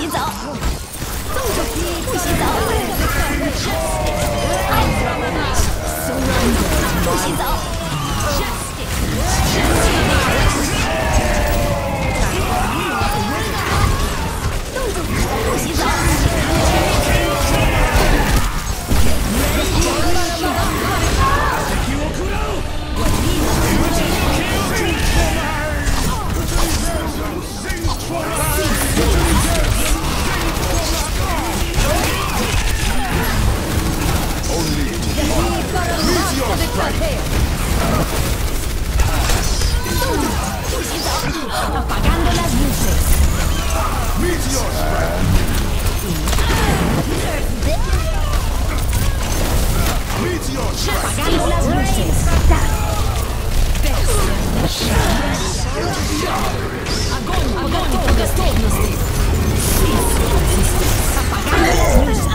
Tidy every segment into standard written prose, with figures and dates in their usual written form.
洗澡，动作不洗澡，不洗澡。不洗澡。Apagando las luces. Meteor strike. Meteor strike. Apagando las luces. Огонь, огонь, по готовности. Apagando las luces.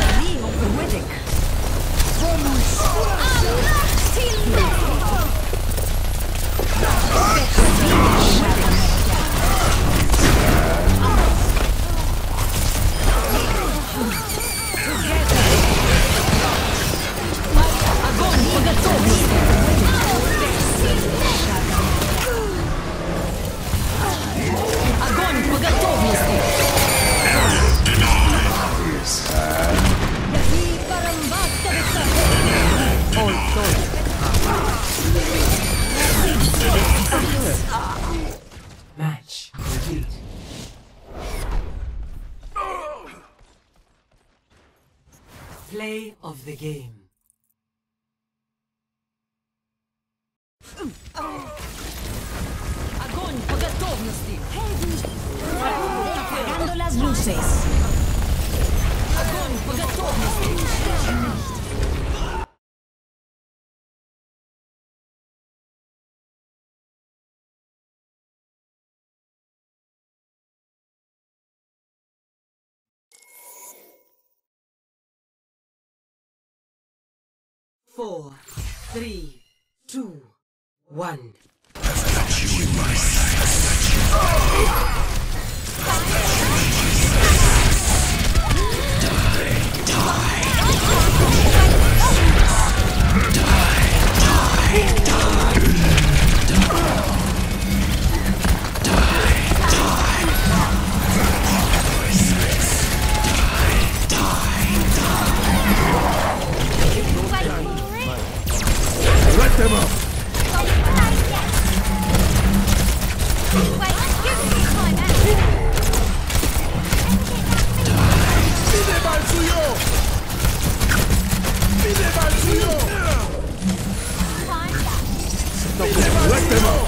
Match complete. Play of the game. Огонь по готовности. Apagando las luces. Огонь по готовности. Four, 3, 2, 1. I've got you in my sights. Let them up! Let them up!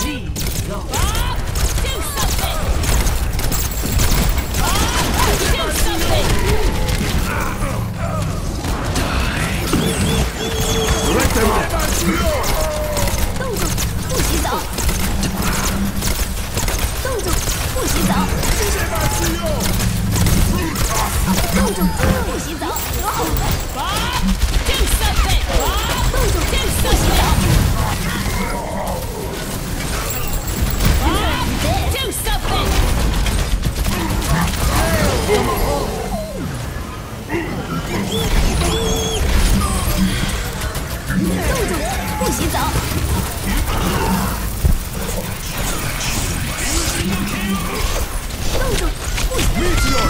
Let them up! 不洗澡，动作不洗澡，动作不洗澡，动作不洗澡。Do something!不洗澡。动作不洗澡。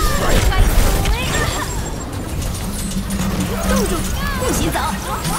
动作不洗澡。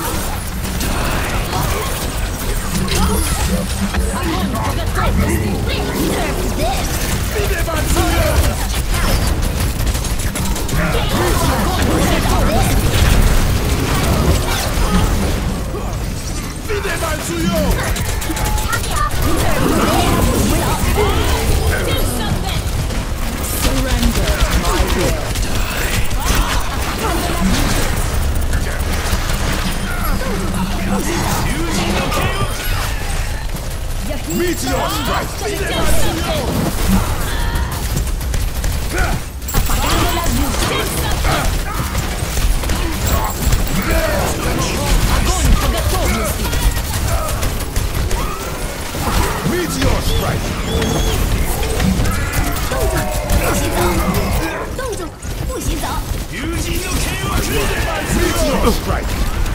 Meteor strike! Apagando las luces. Огонь по готовности. Meteor strike! Meteor strike.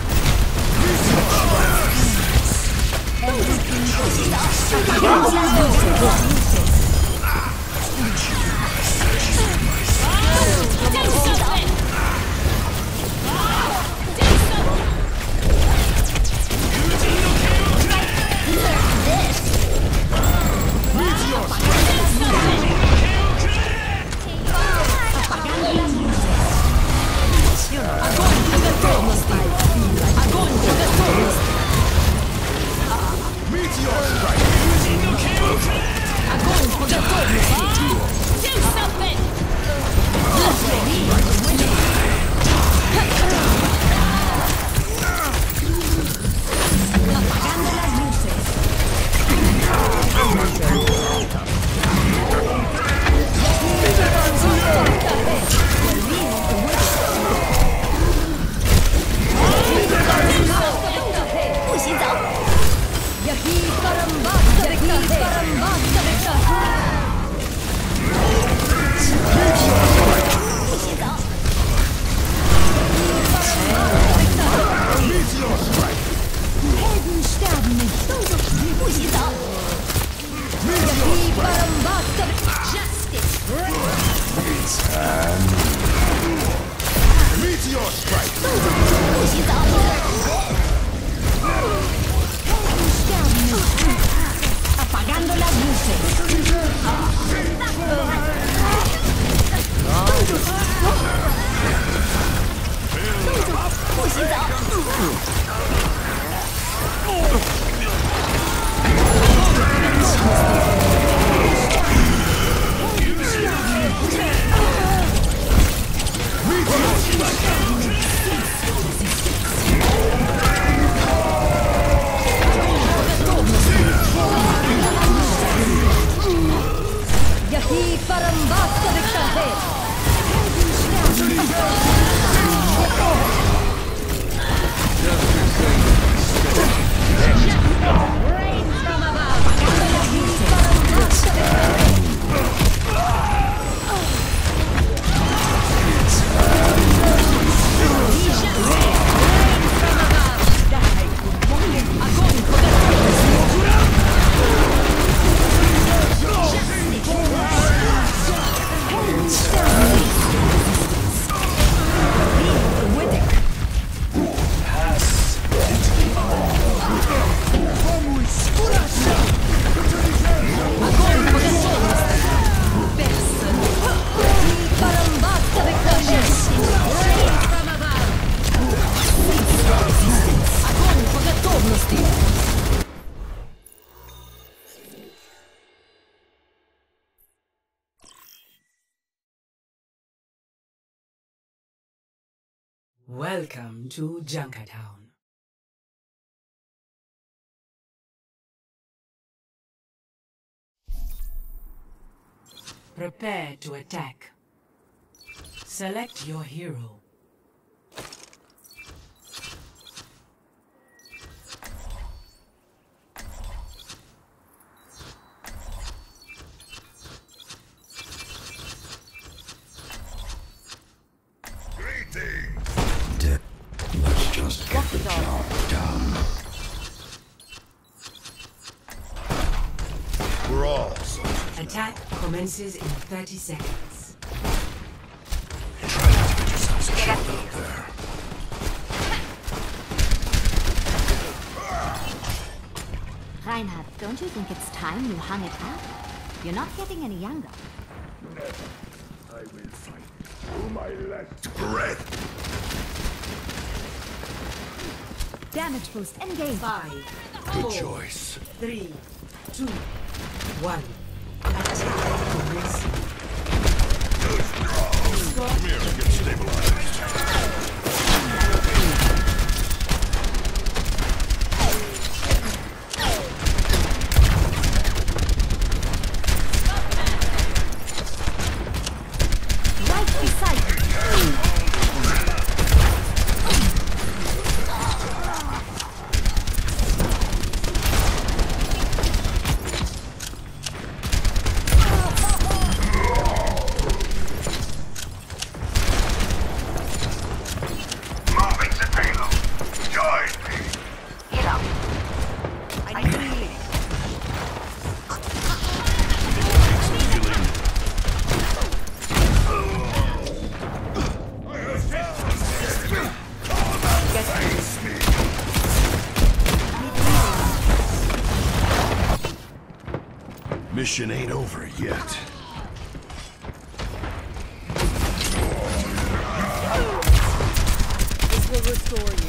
Welcome to Junkertown. Prepare to attack. Select your hero. Let's just get the job done. We're all. Attack commences in 30 seconds. Try not to get yourselves killed out there. Reinhard, don't you think it's time you hung it up? You're not getting any younger. I will fight to my last Breath. Damage boost, engage. 5, Good 4, choice. 3, 2, 1. Attack commencing. Come here, get stabilized. Right beside you. mission ain't over yet. This will restore you.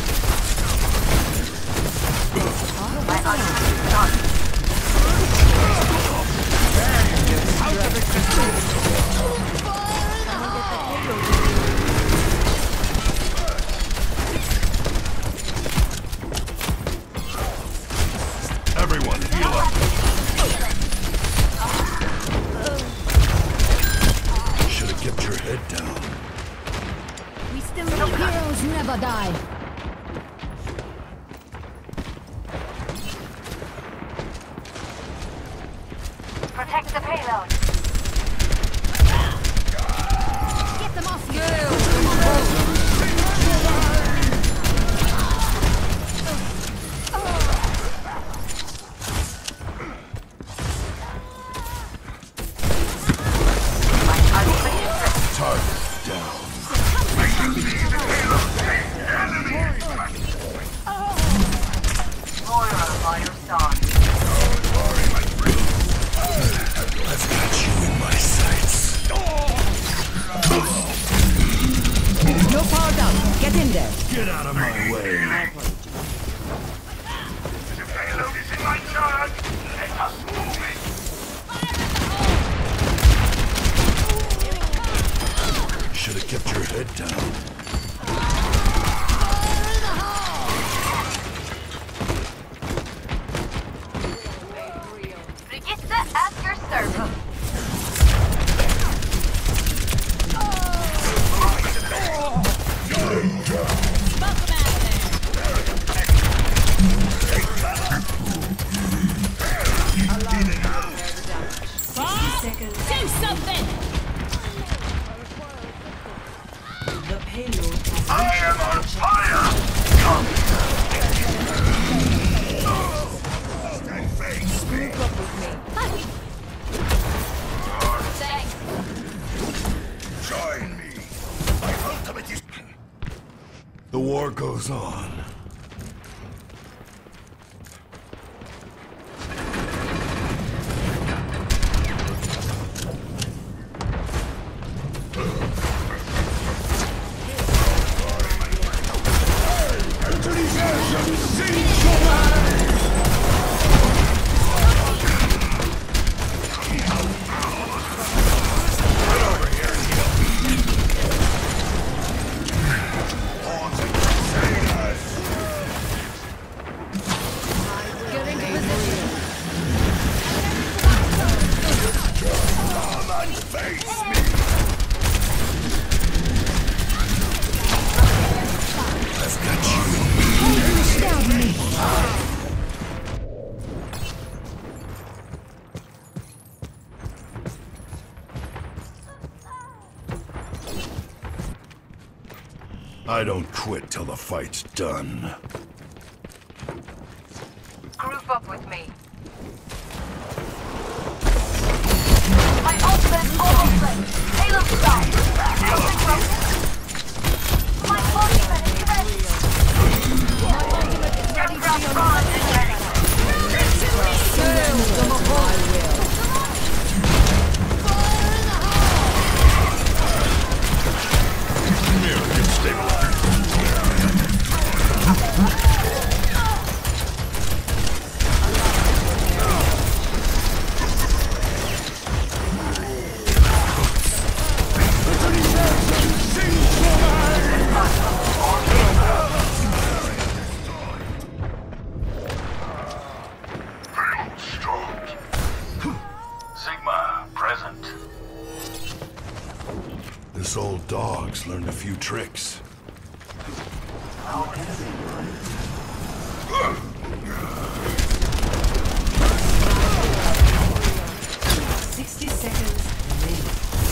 Everyone, heal up. Should have kept your head down. We still need heroes never die. Protect the payload. Get them off you. Target down. Moira by your side. I've got you in my sights. No power down. Get in there. Get out of my way. The payload is in my charge. Let us move it. Should have kept your head down. Brigitte at your service. Do something! The payload has I am on fire. Come. Face me. Group up with me. Join me. My ultimate is. The war goes on. I don't quit till the fight's done. Group up with me. My ultimate almost ready. Payload stop. Something broken. My ultimate is ready. Get grab on and ready. This old dog's learned a few tricks. 60 seconds remaining.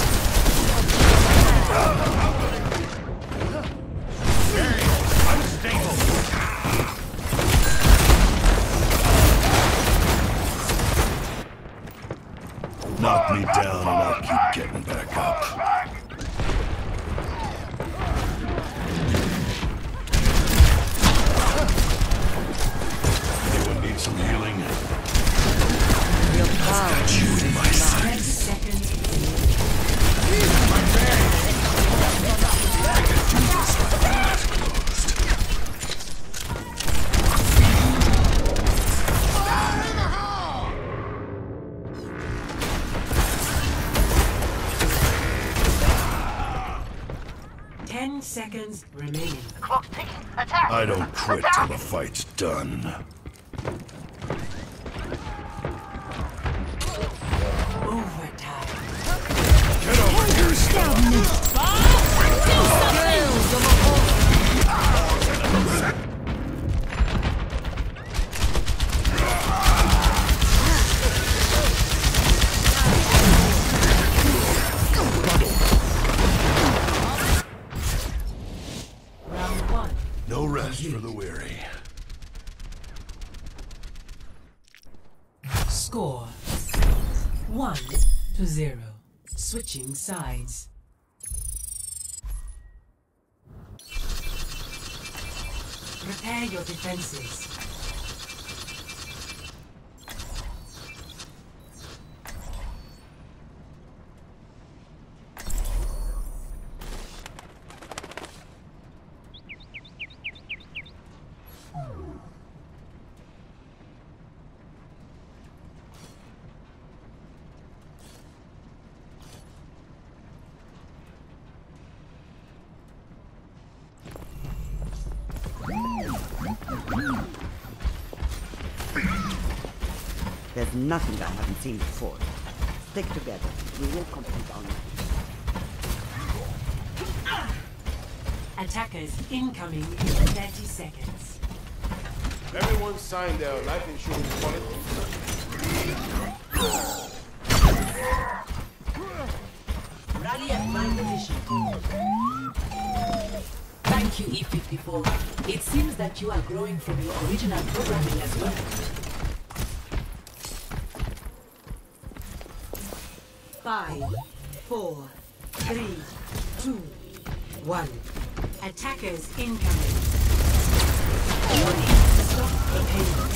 Knock me down and I'll keep getting back up. Anyone need some healing? Real I've got seconds remaining. The clock's ticking. Attack! I don't quit Attack! till the fight's done. Overtime. Get over here, stop! Round one. No rest for the weary. Score 1-0. Switching sides. Prepare your defenses. There's nothing I haven't seen before. Stick together. We will complete our mission. Attackers incoming in 30 seconds. Everyone signed their life insurance policy. Rally at my position. Thank you, E54. It seems that you are growing from your original programming as well. 5, 4, 3, 2, 1. Attackers incoming. Stop the payload.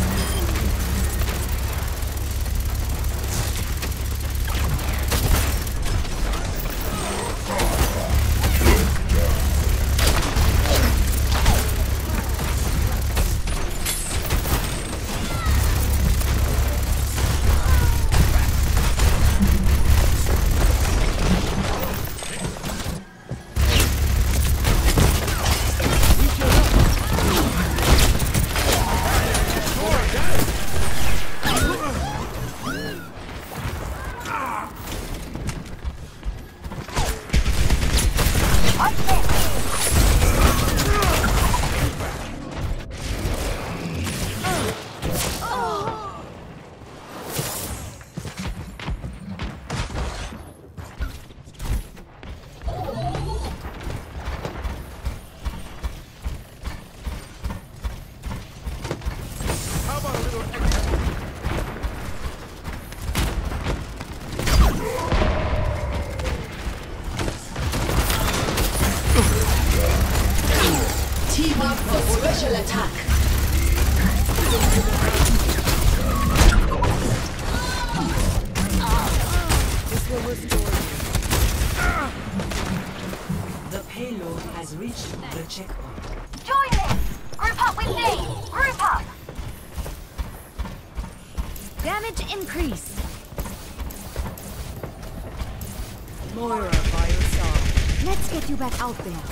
Team up for special attack. This will restore you. The payload has reached the checkpoint. Join me! Group up with me! Group up! Damage increase. Moira by your side. Let's get you back out there.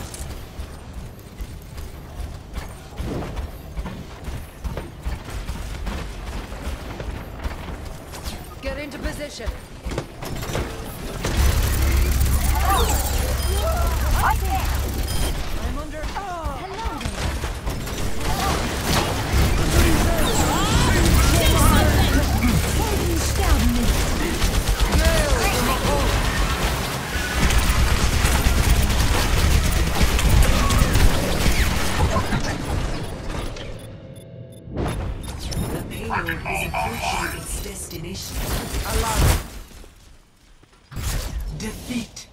Get into position. I can! I'm under. Hello there. The payload is approaching its destination. Alarm. Defeat.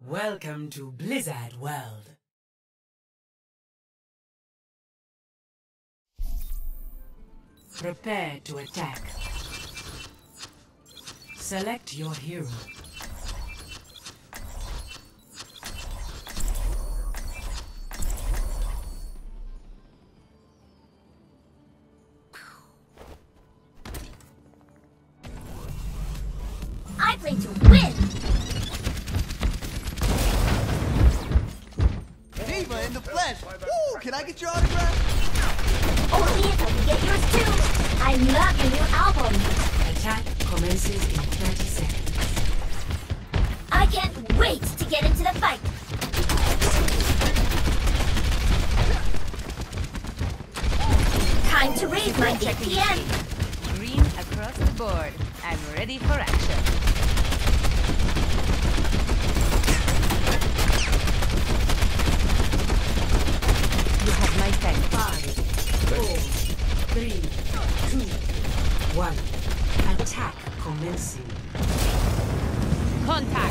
Welcome to Blizzard World. Prepare to attack. Select your hero. I play to win! Diva in the flesh! Woo! Can I get your autograph? Only if I can get yours too! I love your new album! Attack commences in 30 seconds. I can't wait to get into the fight! Time to raise my JPM! Green across the board. I'm ready for action. You have my thanks. 5, 4, 3, 2, 1. Attack commencing. Contact.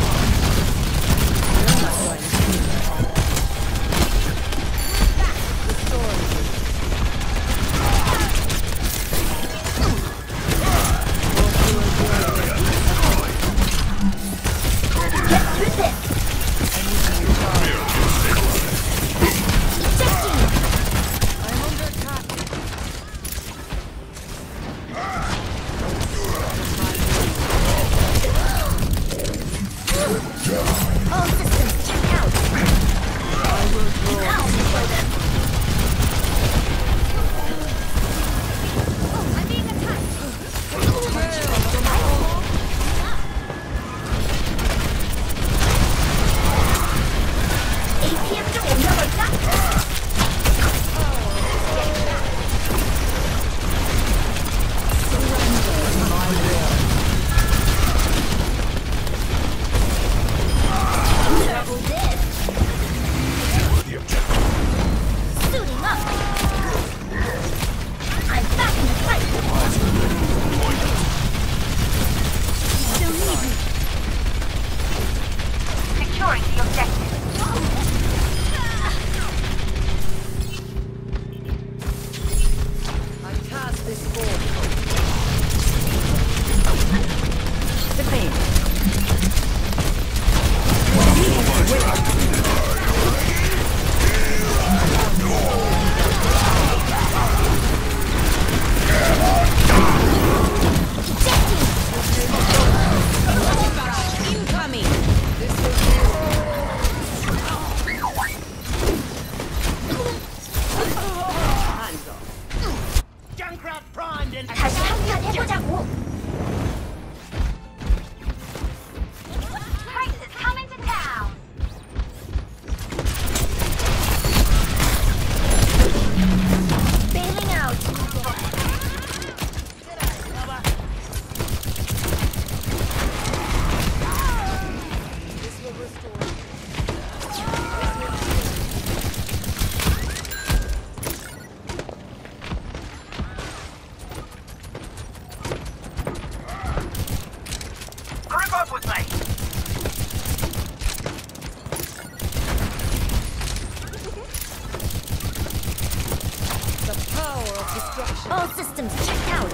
All systems checked out.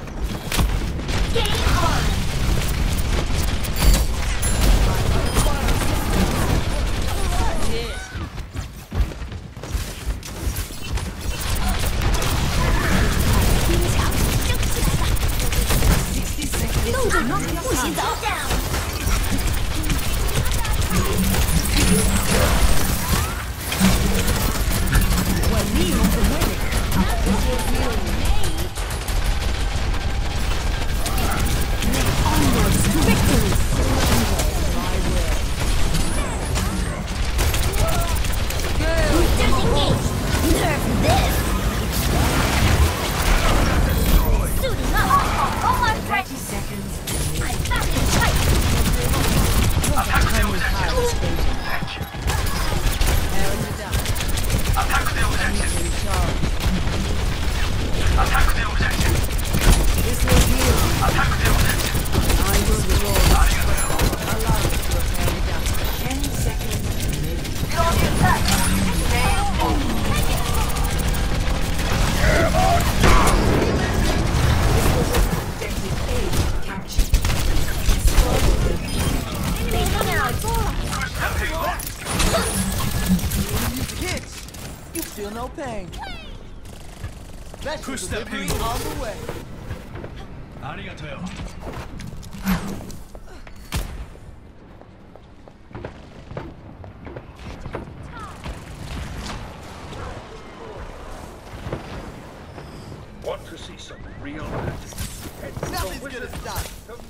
Game on! no pain. Special Push that delivery payload. on the way. 아리가토요. Want to see some real magic? Nothing's gonna stop.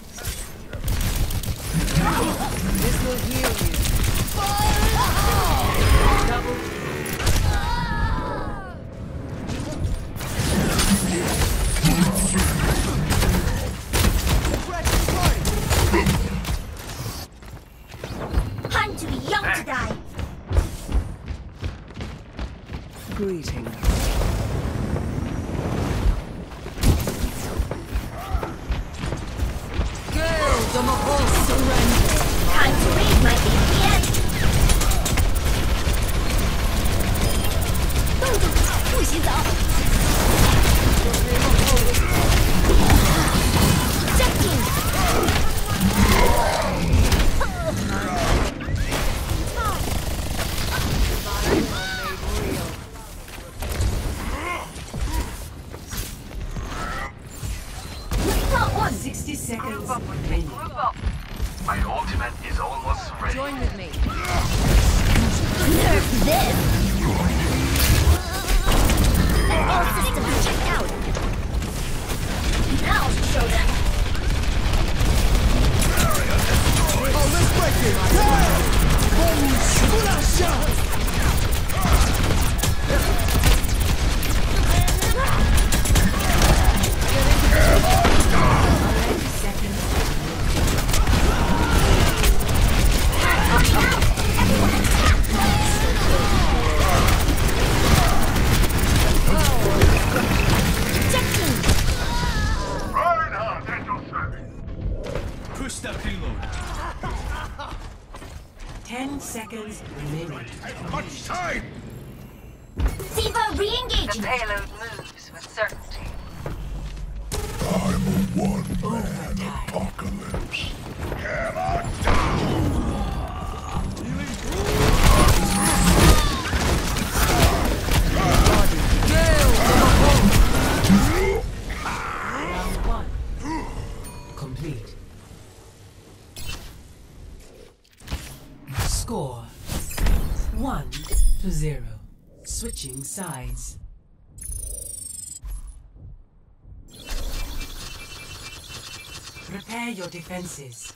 This will heal you. I'm too young to die. Greetings. Time to raise my APN. 动动，不洗澡。AjchKing. Not one. 60 seconds remaining. My ultimate is almost ready. Join with me. Nerf this. And all systems checked out. Now to show them. Oh, let's break it! Holy shit! Reinhardt at your service. Push that payload. 10 seconds remaining. Much time. Tifa re-engaging. Payload moves with certainty. Apocalypse. Round 1. Complete. Score 1-0. Switching sides. Prepare your defenses.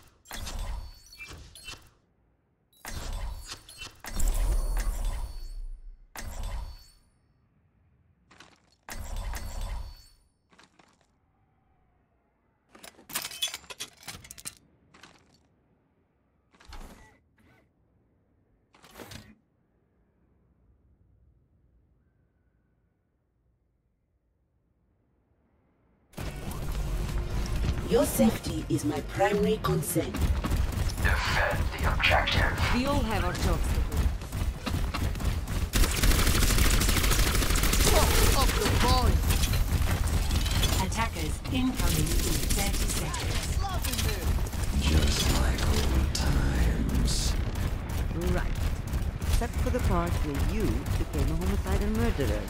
Your safety is my primary concern. Defend the objective. We all have our jobs to do. Up the volume. Attackers incoming in 30 seconds. Loving this. Just like old times. Right. Except for the part where you became a homicidal murderer.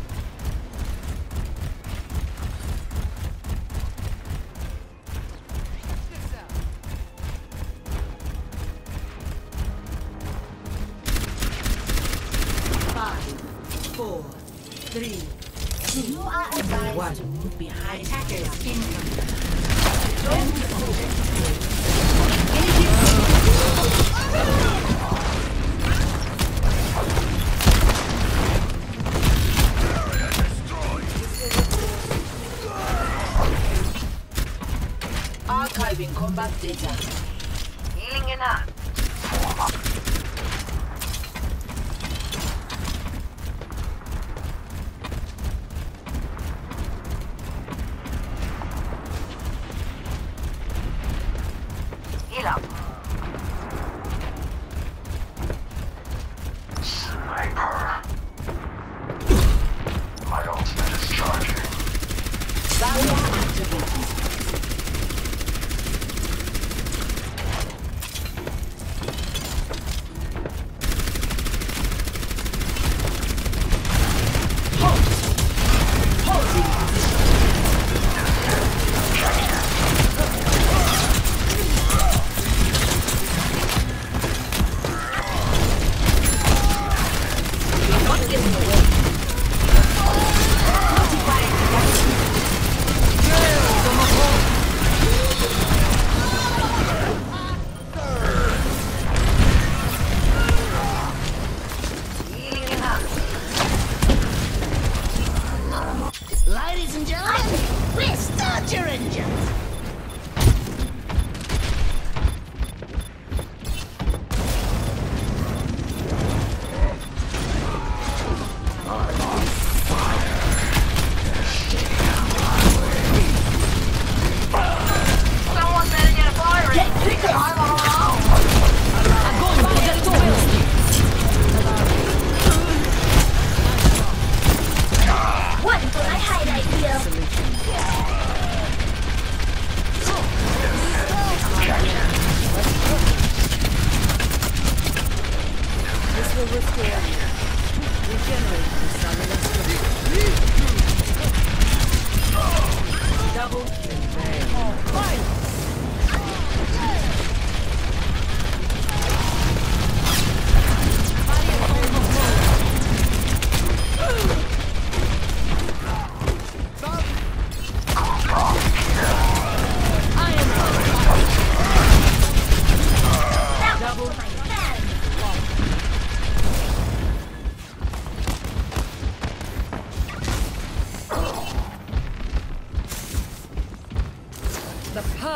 This out. 5, 4, 3, 2, You are advised 1. to move behind. Attackers incoming. Archiving combat data. Healing enough. Heal up. Sniper. My ultimate is charging. Barrier activated.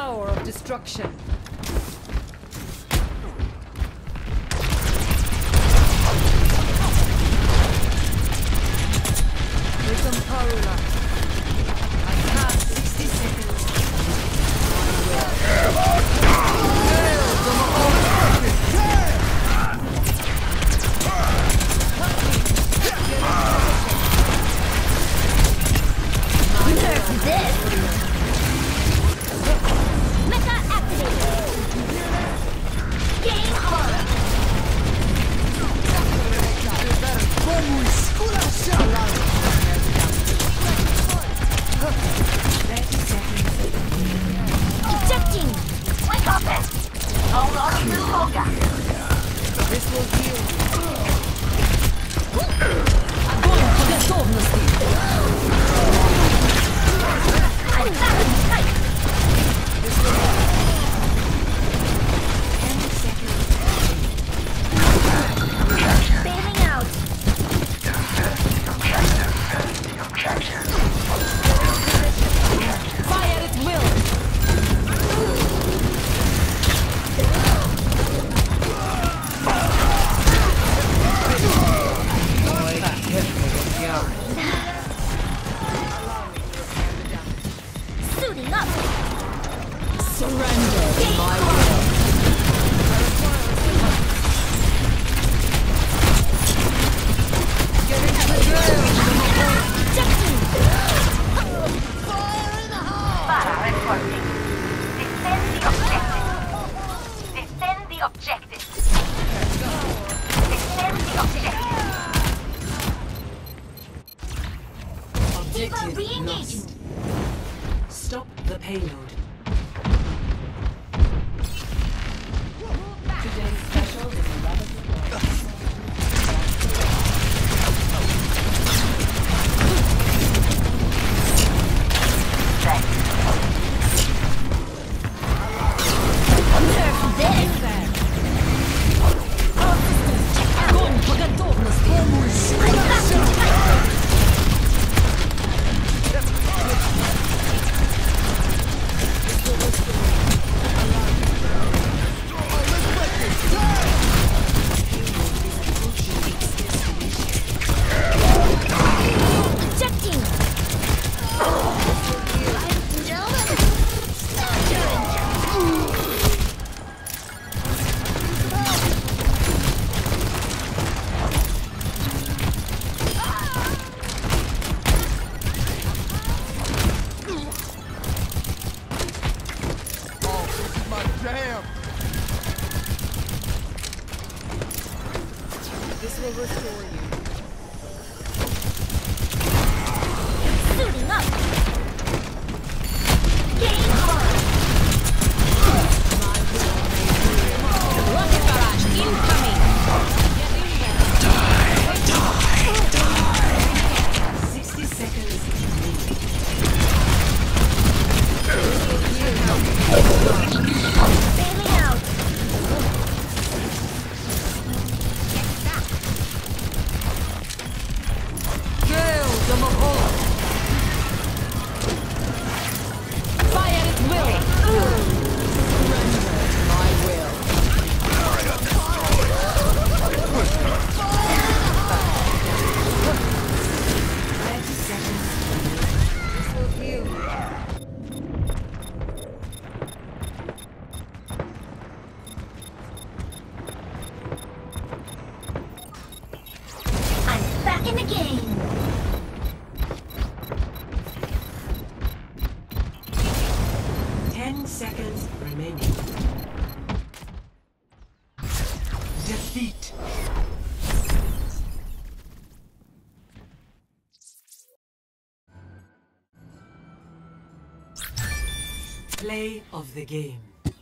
power of destruction. Welcome, Parula. I have 60 seconds. Nerf this! Mecha activated! Game on! Ejecting! Wake up it! Hold on to the Volga! This will heal you. Огонь по готовности! I'm back in sight! 10 seconds. Bailing out! Fire at will! Suiting up! Surrender to Game my on! will. Get into the drill! Ejecting! Para reporting. Defend the objective. Defend the objective. Defend the objective. Tifa Objective re-engaging! lost. Stop the payload. Today's special is 11 points. Nerf this! All systems check out! Огонь по готовности! I'm back in sight! Ejecting! My jam! This will restore you. Suiting up! Game on! Rocket barrage incoming! 60 seconds. Bailing out! Kill the Mahal! Fire at will! Surrender to my will. This will heal you. I'm back in the game! 10 seconds remaining. Defeat. Play of the game.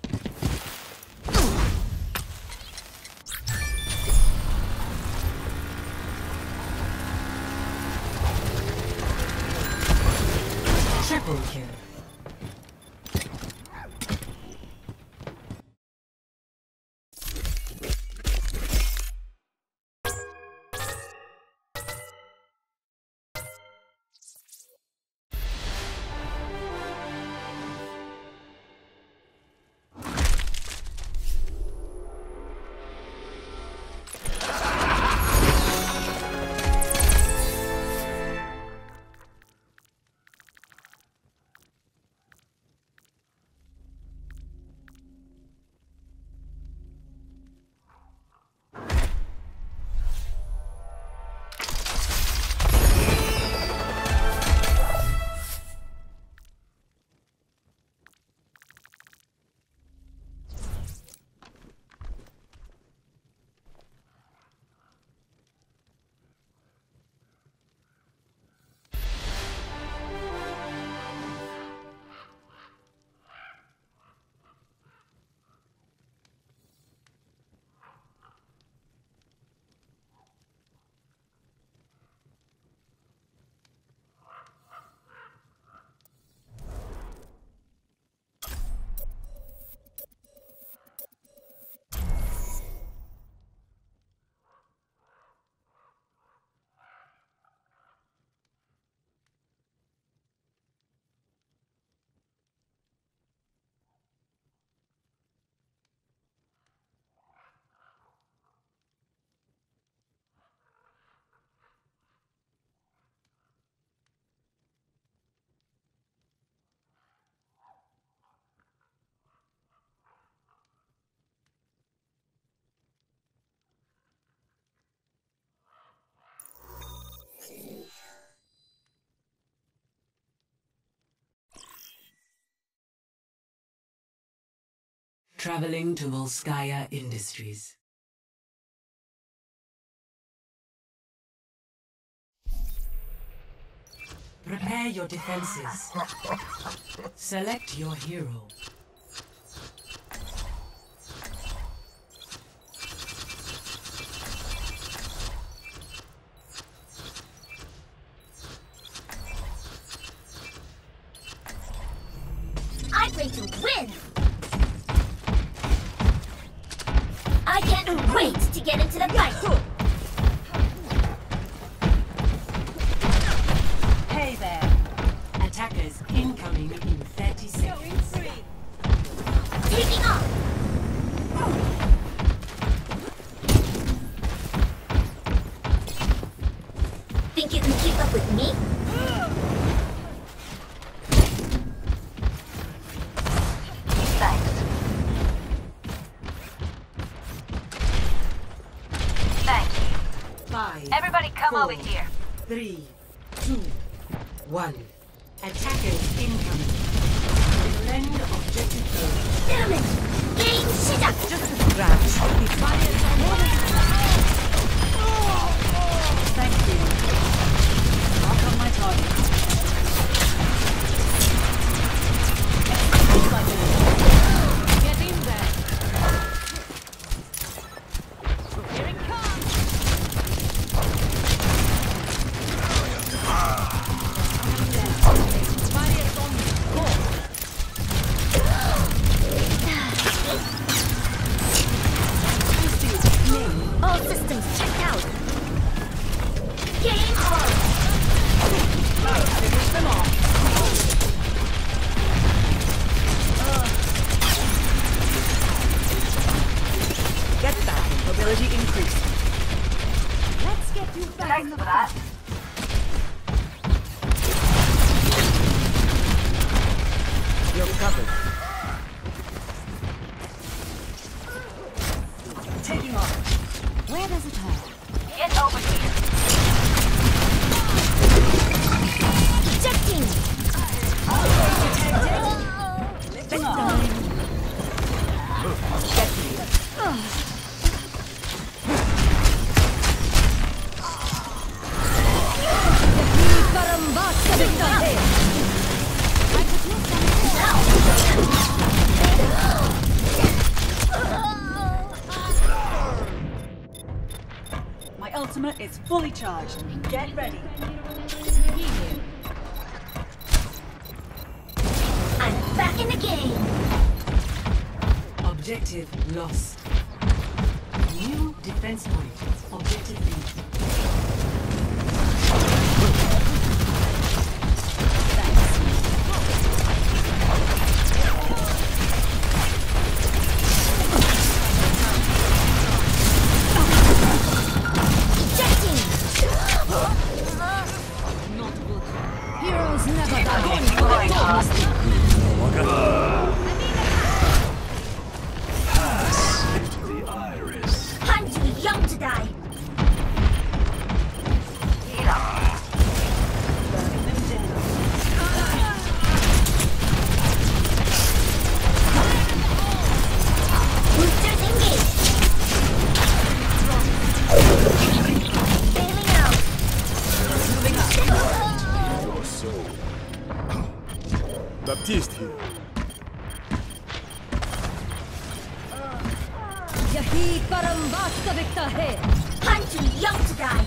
Triple kill. Traveling to Volskaya Industries. Prepare your defenses. Select your hero. I'm ready to win! I can't wait to get into the fight! Hey there! Attackers incoming in 30 seconds. Taking off! Think you can keep up with me? Everybody come over here. 3, 2, 1. Attackers incoming. Defend objective. Damn it! Game 시작! Just a scratch. Thank you. Mark on my target. Get in there. Here it comes. All systems checked out! Game on! Finish them off. Get back. Mobility increased. Let's get you back in the fight. You're covered. Taking off. Where does it hurt? Get over here. Ejecting! Lifting off. My ultimate is fully charged. Get ready. I'm back in the game! Objective lost. New defense point. Objective B. Heroes never die. The iris. I'm too young to die! Boosters engaged! Bailing out! Your soul. Baptiste here. यही परम वास्तविकता है. I'm too young to die!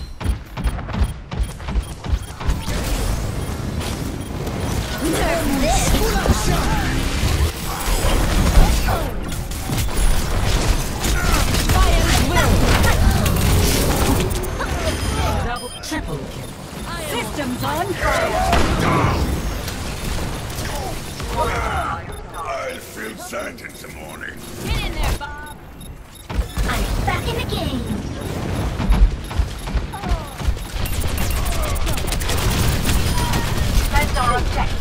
Nerf this! Double, triple kill. Systems on fire. I'll feel sand in the morning. Get in there, Bob. I'm back in the game! That's our objective.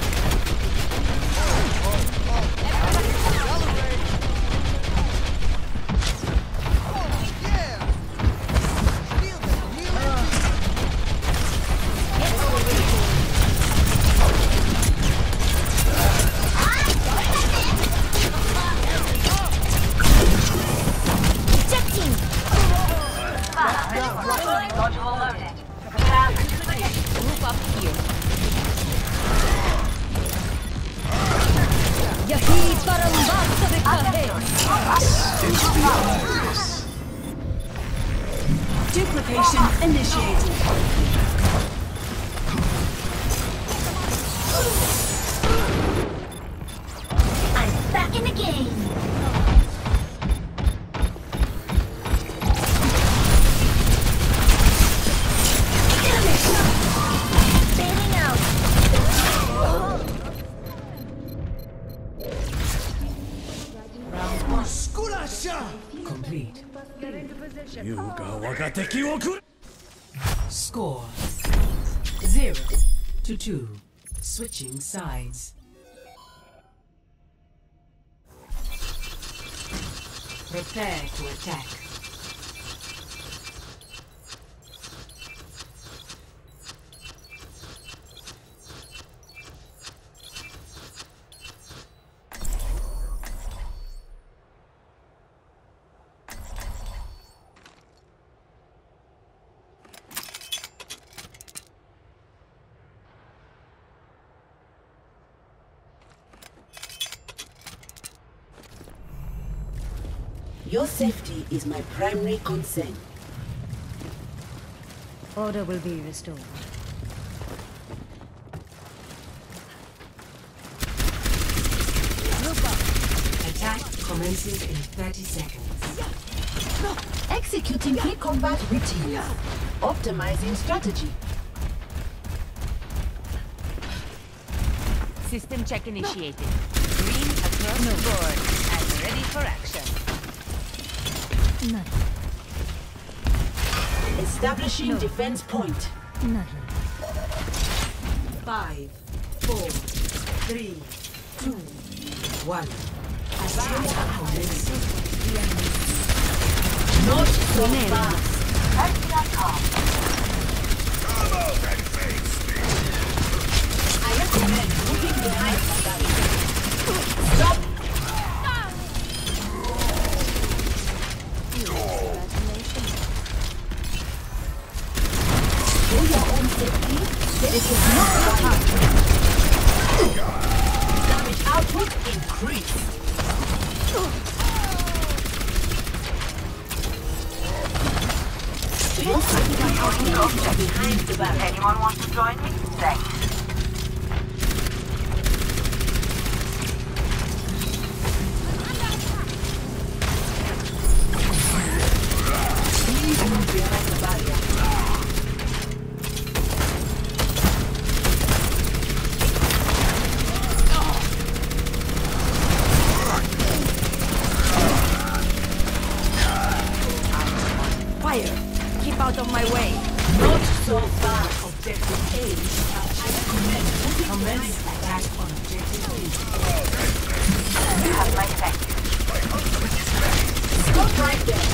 Relocation initiated. I'm back in the game. Bailing out. Complete. Score 0-2. Switching sides. Prepare to attack. Your safety is my primary concern. Order will be restored. Attack commences in 30 seconds. Executing key combat routines. Optimizing strategy. System check initiated. Green across the board. I'm ready for action. None. Establishing defense point. None. 5, 4, 3, 2, 1. Not so fast. I recommend moving behind the barrier. Stop! For your own safety, this is not right. Damage output increased. Your safety output behind the barrier. Anyone want to join me? Thanks. Please move behind the barrier. Fire! Keep out of my way. Not so fast. Objective A. I recommend commence attack on objective B. You have my thanks. Stop right there.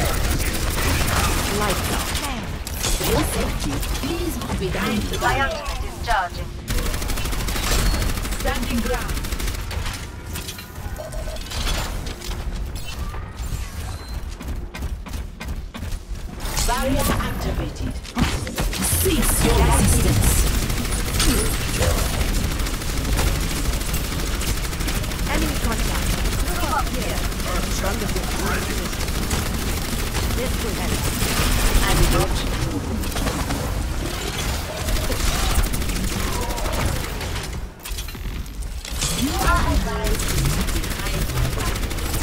Lights out. For your safety, please move behind the My barrier. ultimate is charging. Standing ground. Barrier activated. Cease your resistance. Enemy contact. This will help. And not you are advised to move behind the barrier.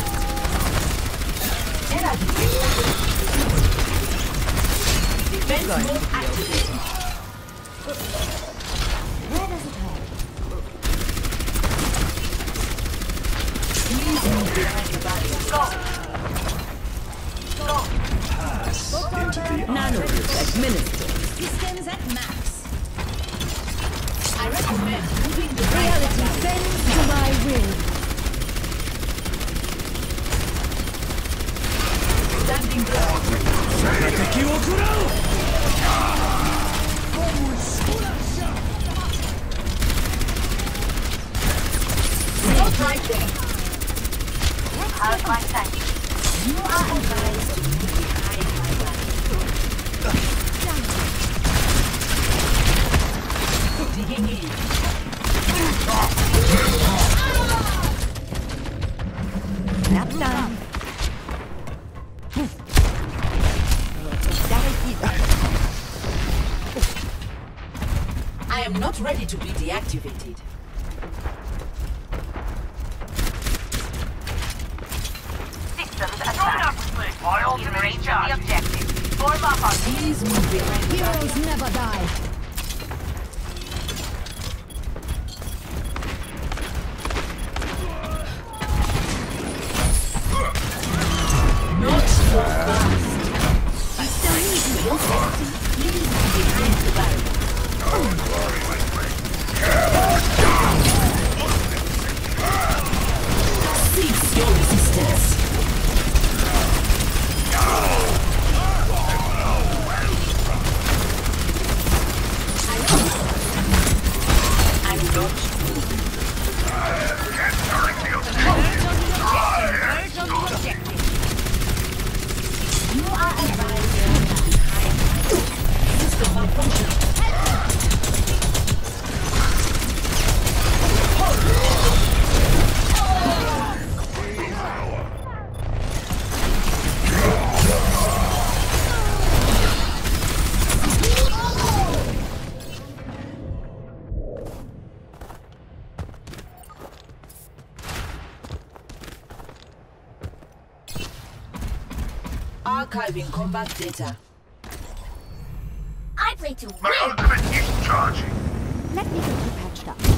Defense mode activated. Where does it hurt? Please move behind the barrier. Into the Nanogrid administered. Systems at max. I recommend moving the Reality bends to my will. standing ground. Stop right there. Have my thanks. You are advised to move behind the barrier. Digging in. Nap time. Not ready to be deactivated. Systems attacked. All in range of the objective. Form up on Please move behind the barrier. Heroes never die. Not so fast. I still need you. Please move behind the barrier. Cease your resistance. Archiving combat data. I play to My win. ultimate is charging. Let me get you patched up.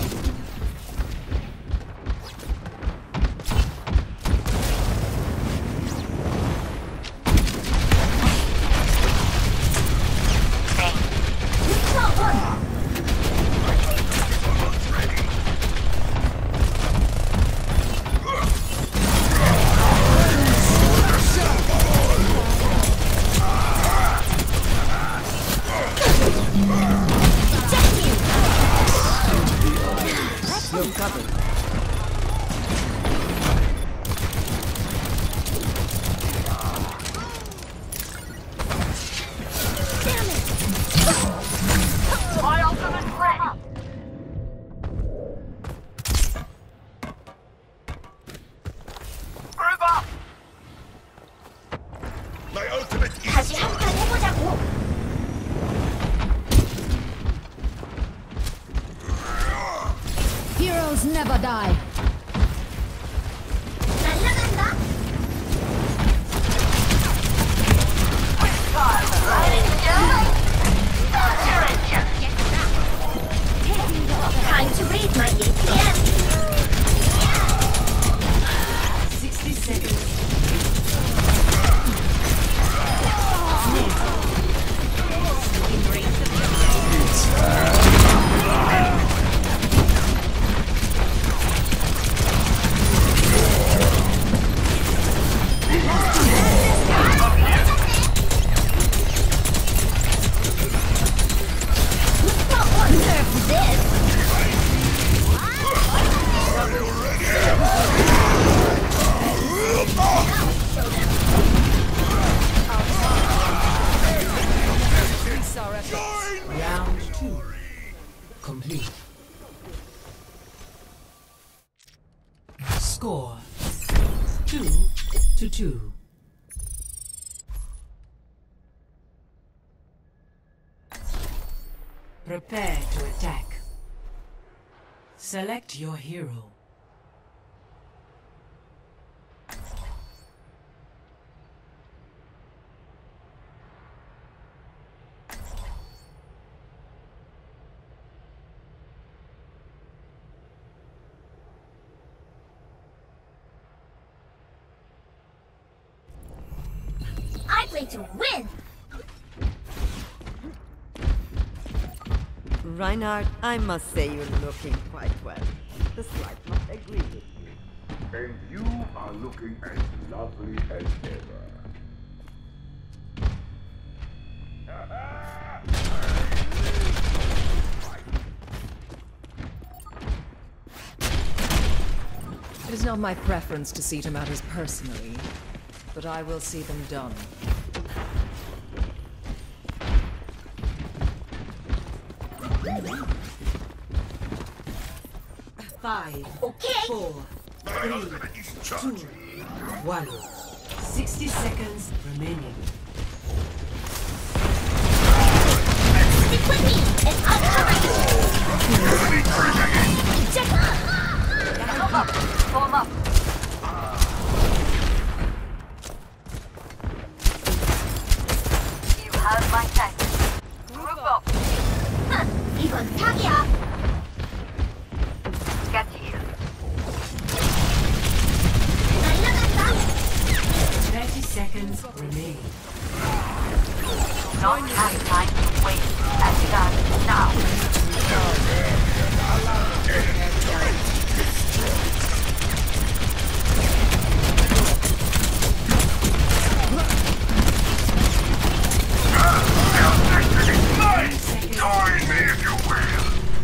my ultimate ready. Group up. My ultimate is 다시 한 판 해보자고. Heroes never die. 날라간다. Time to read my ATM. 60 seconds. Round 2 complete. Score 2-2. Prepare to attack. Select your hero. I play to win. Reinhardt, I must say you're looking quite well. The slight must agree with you. and you are looking as lovely as ever. It is not my preference to see to matters personally, but I will see them done. Five, Okay. 4, 3, 2, 1. 60 seconds remaining. Stick with me, and I'll cover you. Form up. You have my thanks. Group up. 이건 사기야. Get here. 날라간다. 30 seconds remain. Not have time to wait. And start now. Join me if you will.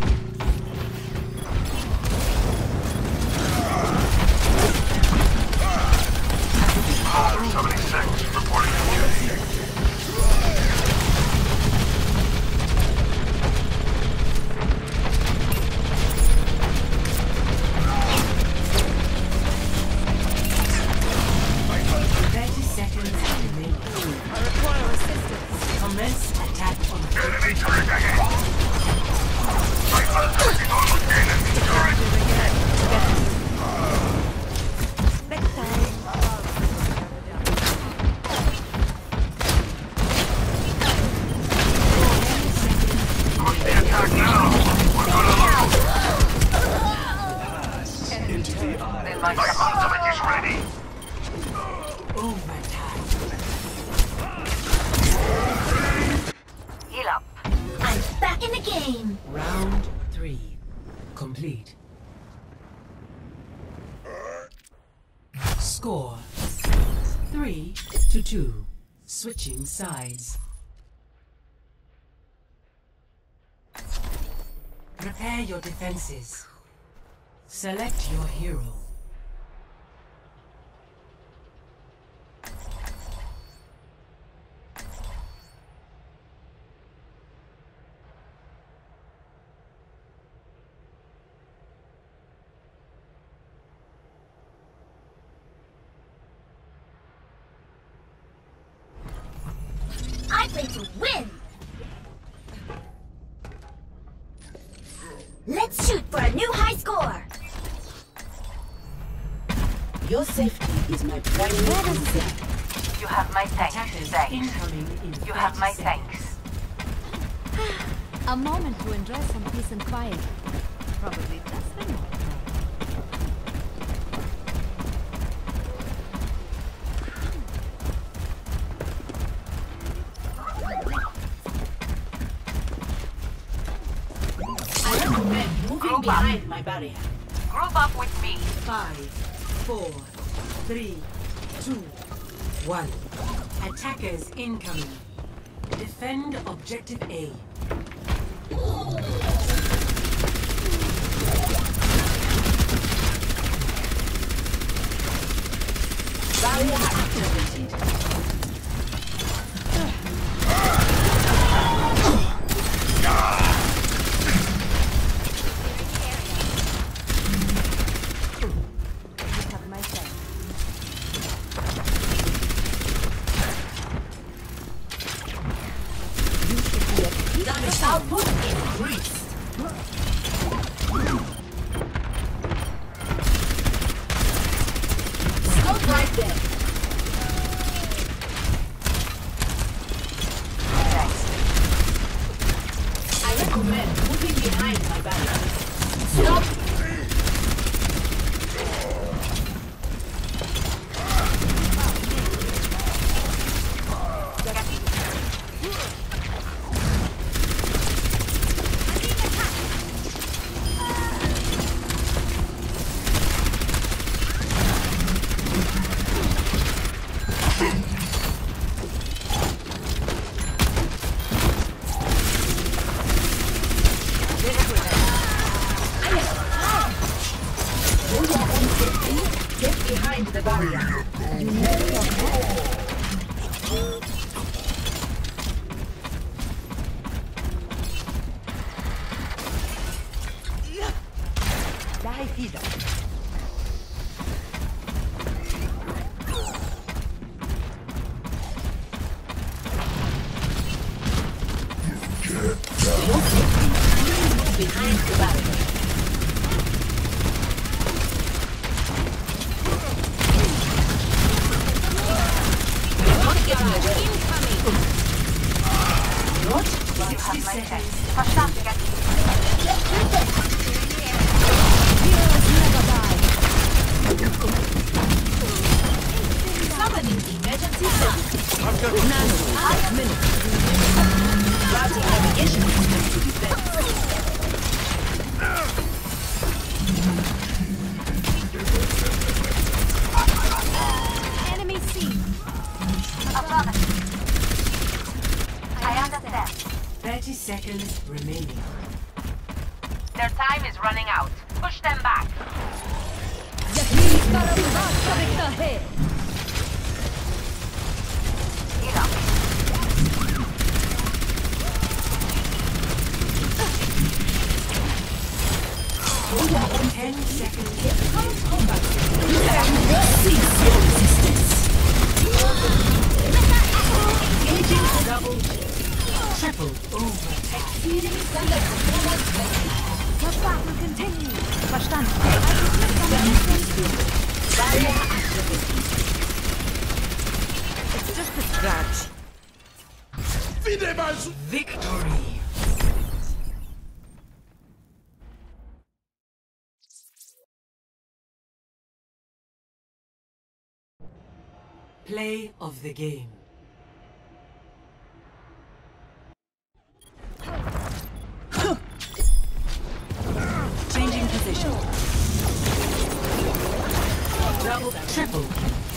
76 reporting to Commence attack on enemy turret ahead. Rifle targeting on enemy turret. Push the attack now. We're gonna lose. Then my My ultimate is ready. overtime. heal up. I'm back in the game. Round 3 complete. Score 3-2. Switching sides. Prepare your defenses. Select your hero. I play to win. Let's shoot for a new high score. Your safety is my primary concern. You have my thanks. Attackers Thanks. incoming in You have my 30 thanks. A moment to enjoy some peace and quiet. Probably just the moment. I recommend moving Group up. behind my barrier. Group up with me. 5, 4, 3, 2, 1. Attackers incoming. Defend objective A. Barrier activated. Have my say. Damage output increased. Stop right there. I recommend moving behind my barrier. Stop. 30 seconds. Verstanden. Summoning emergency sound. Minute. Routing navigation system to defense. Enemy seen. Affirmative. I understand. 30 seconds remaining. Their time is running out. Push them back. Heal up. Over 10 seconds. Combat. Cease your resistance. Engaging double. Triple over. Exceeding standard performance. Verstanden. Continue. Verstanden. Barrier activated. It's just a scratch. Victory. Play of the game. Changing position. Double, triple.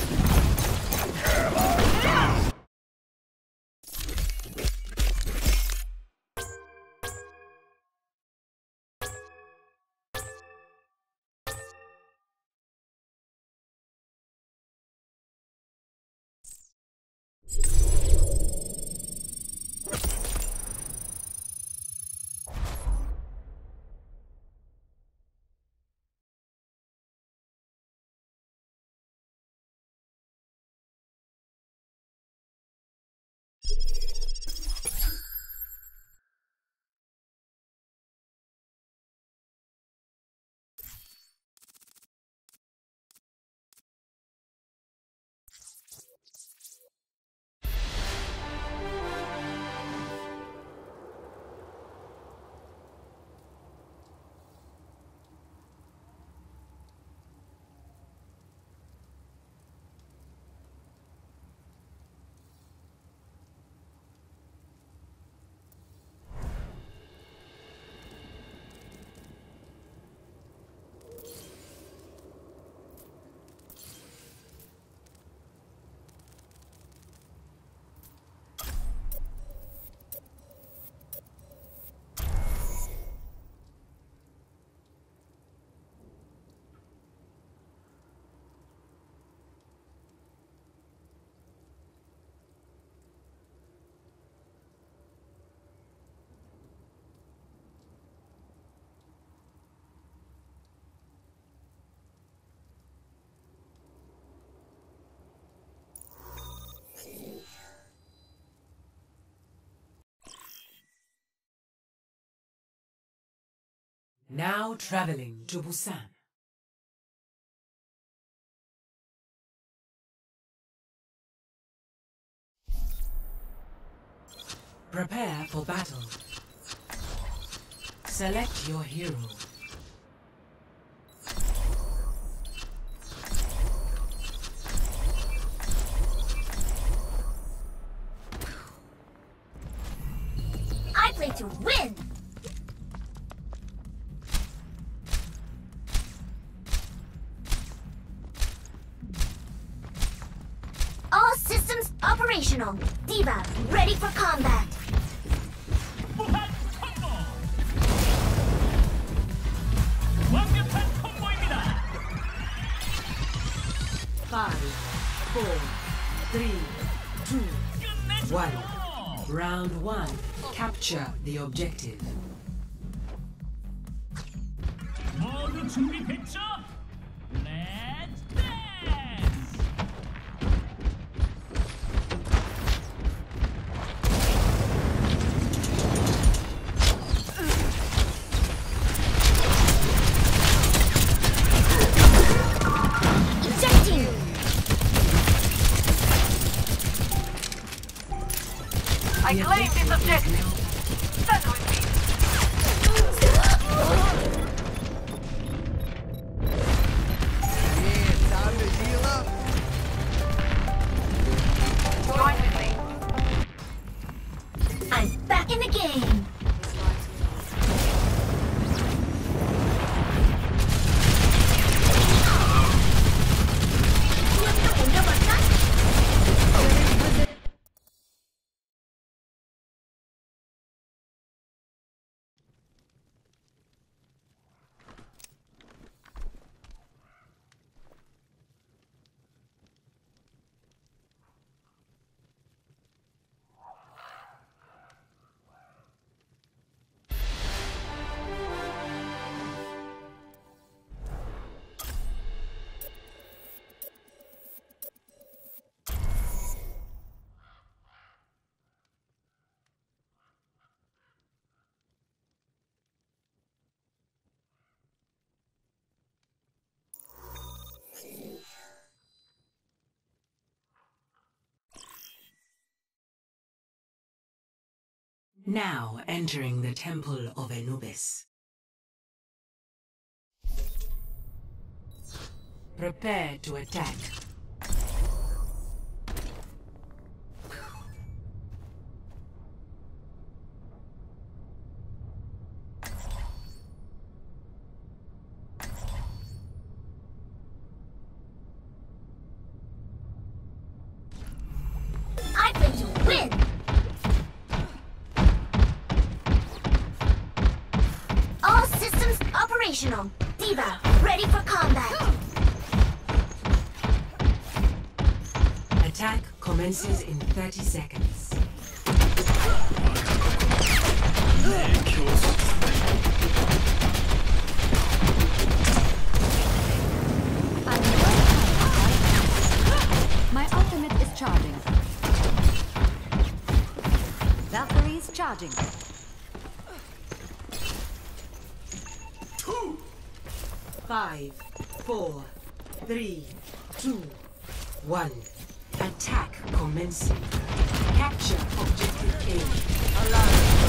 Now traveling to Busan. Prepare for battle. Select your hero. I play to win! All systems operational. Diva, ready for combat. Five, 4, 3, 2, 1. Round 1. Capture the objective. 모두 준비됐죠? Let's dance! Ejecting! I claim this objective. Now entering the Temple of Anubis. Prepare to attack. I'm going to win! All systems operational. Diva, ready for combat. Attack commences in 30 seconds. My ultimate is charging. Valkyrie's charging. 5, 4, 3, 2, 1. Attack commencing. Capture objective A.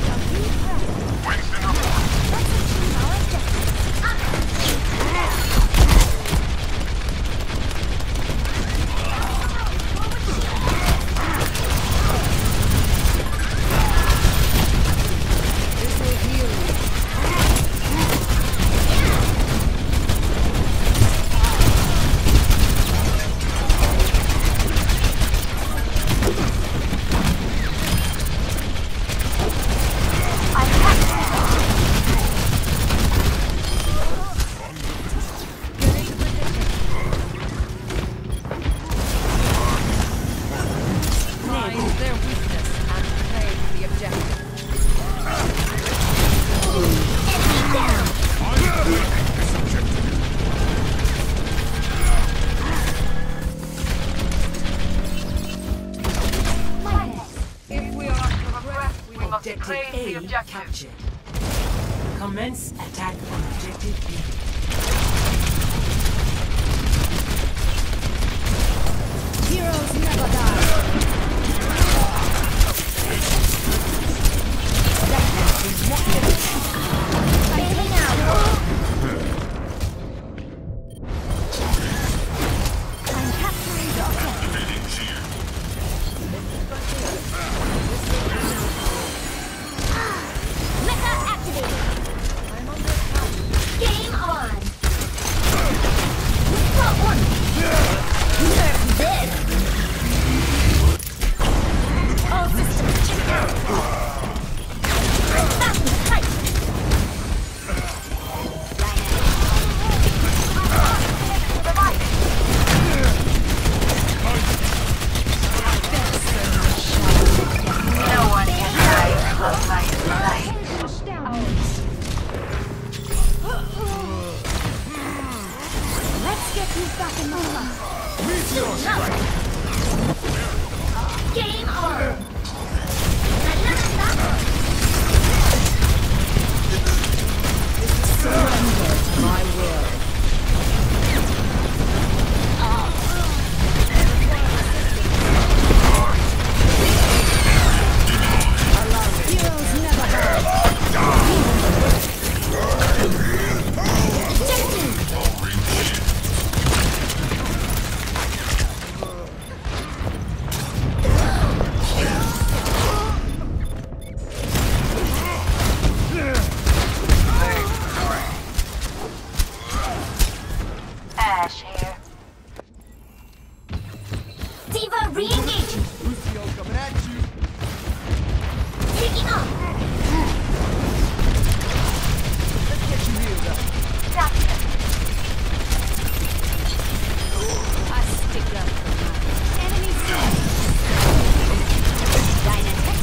Objective A captured. Commence attack on objective B. Heroes never die. Fading out. I'm capturing the objective. Mecha activated. I'm under attack. Game on. Got one. Nerf this. All systems checked out. Back in the fight. No one can hide from my sight. Let's get you back in the fight. Game on. Surrender to my will. Heroes never die. Ash here. Diva re-engaging. Lucio coming at you. Taking off. Let's get you healed up. Gotcha. I stick up for mine. Enemy seen. Dynamic.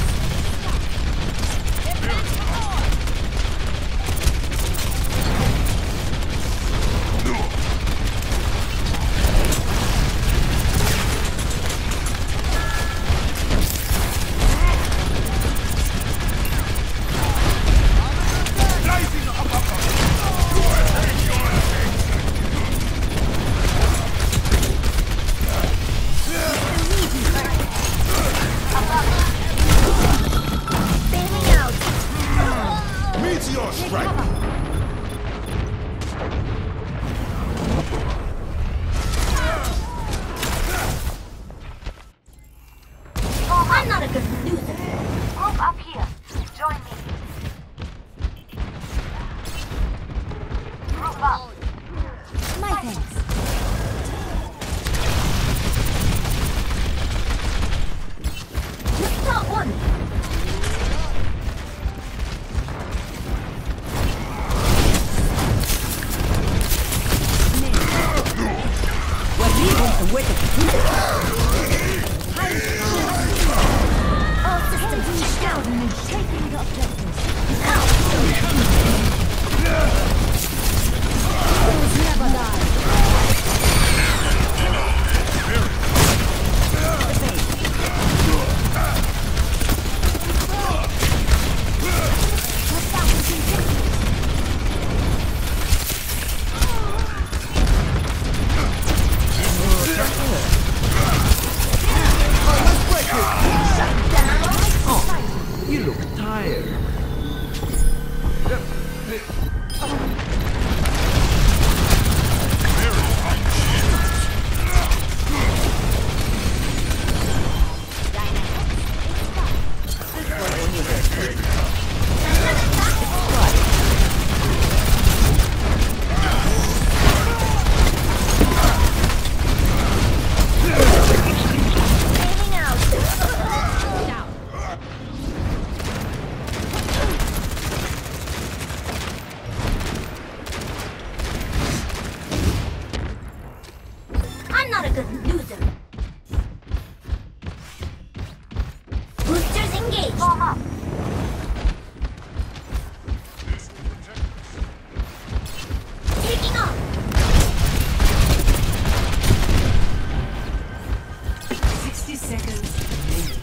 I'm not a good loser. Group up here. Join me. Group up. My thanks. Top one. All systems down and taking the objectives. Those never die. You look tired. I'm not a good loser. Boosters engaged. Form up. Taking off. 60 seconds remaining.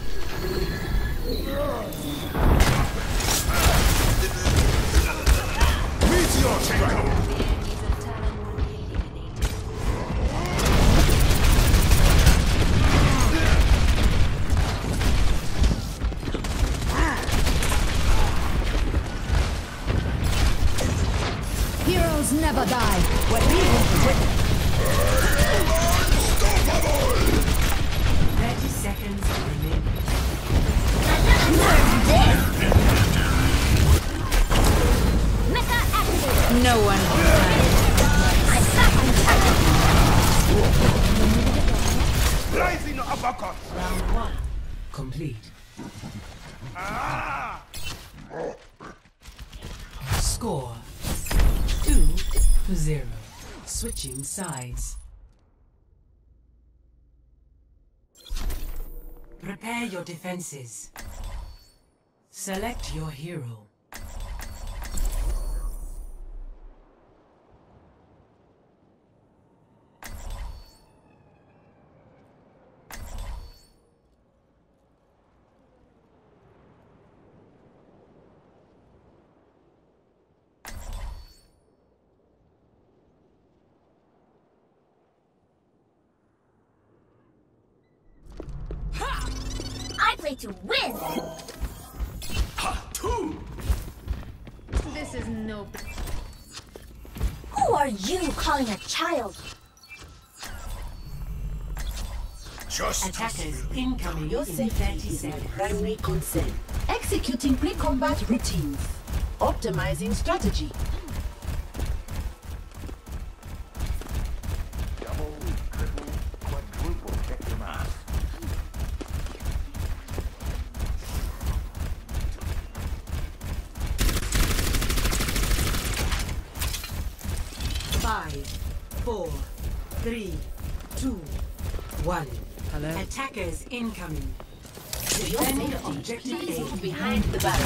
Meteor strike! Heroes never die. What we 30 seconds remaining. Mecha activated. No one can I'm back on target. Rising uppercut! Round 1 complete. Score 2-0. Switching sides. Prepare your defenses. Select your hero. I play to win. Ha! Two! This is no. Who are you calling a child? Just Attackers incoming Your in safety 30 is my seconds. primary concern. Executing pre-combat routines. Optimizing strategy. double, triple, quadruple check your mask. Five, 4, 3, 2, 1. Hello? Attackers incoming. Your Defend safety objective is A. behind the barrier.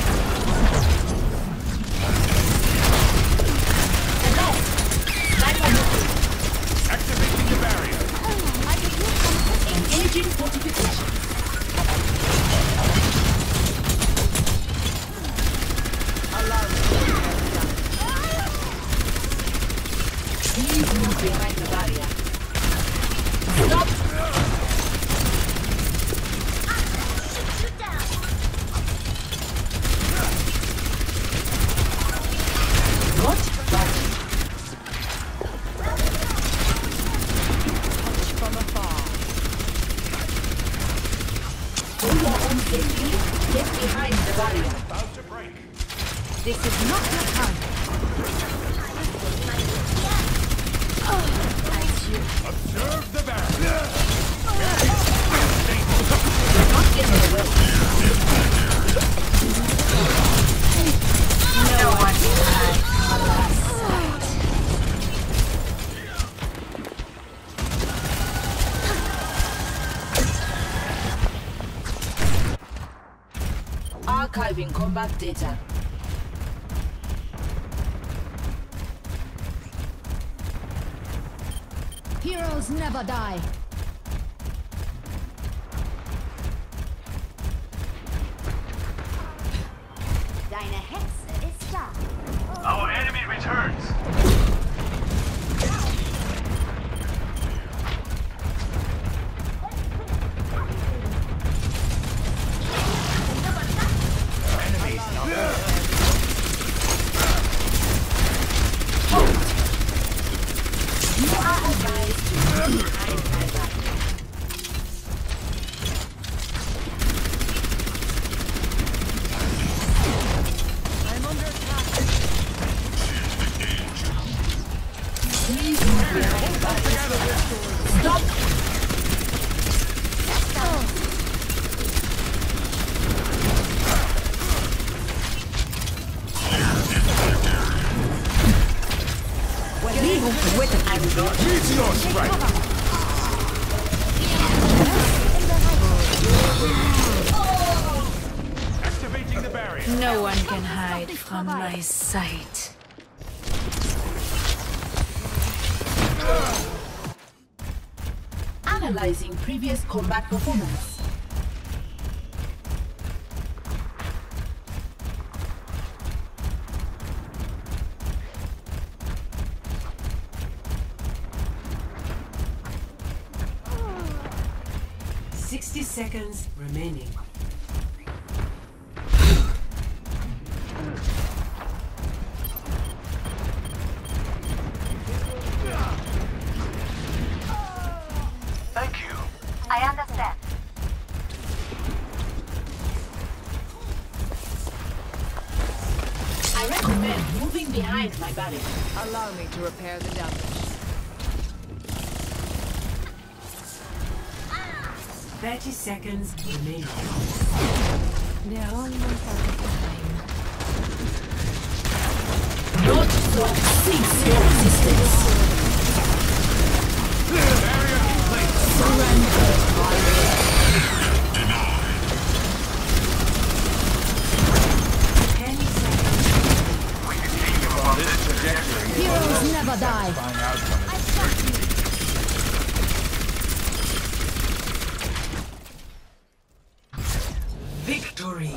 Activating the barrier. Engaging fortification. Please move behind the barrier. Stop! Shoot down. Not budging. From afar. For your own safety, get behind the barrier. About to break. This is not your time. Observe the barrier. Not get in the way. No one can hide from my sight. Archiving combat data. Heroes never die. Deine Hexe ist da. Our enemy returns. Stop! Meteor strike. Activating the barrier. No one can hide from my sight. Analyzing previous combat performance. Seconds remaining. Thank you. I understand. I recommend moving behind my barrier. Allow me to repair the damage. 30 seconds remaining. They're almost out of time. Not so. Cease your resistance. Barrier in place. Surrender. Denied. 10 seconds. We continue on this trajectory. Heroes never die. Fine outcome. Victory.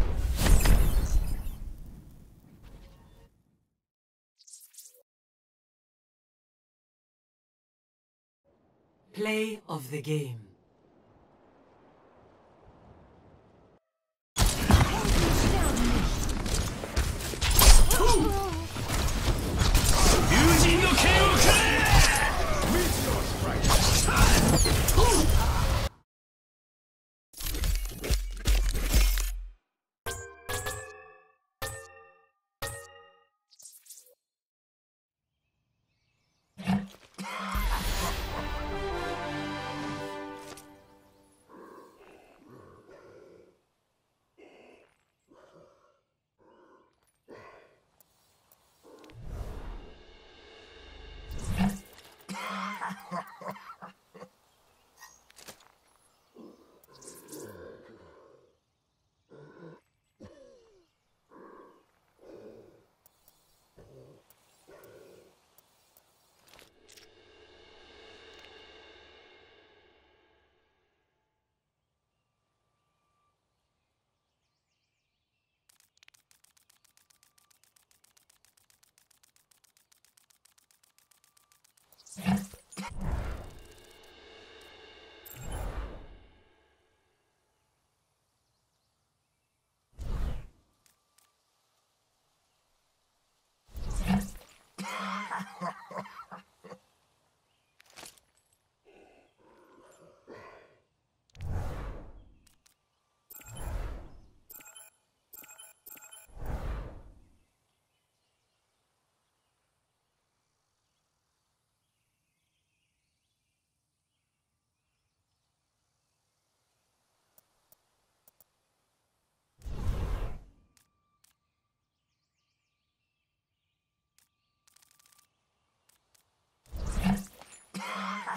Play of the game. Meteor strike.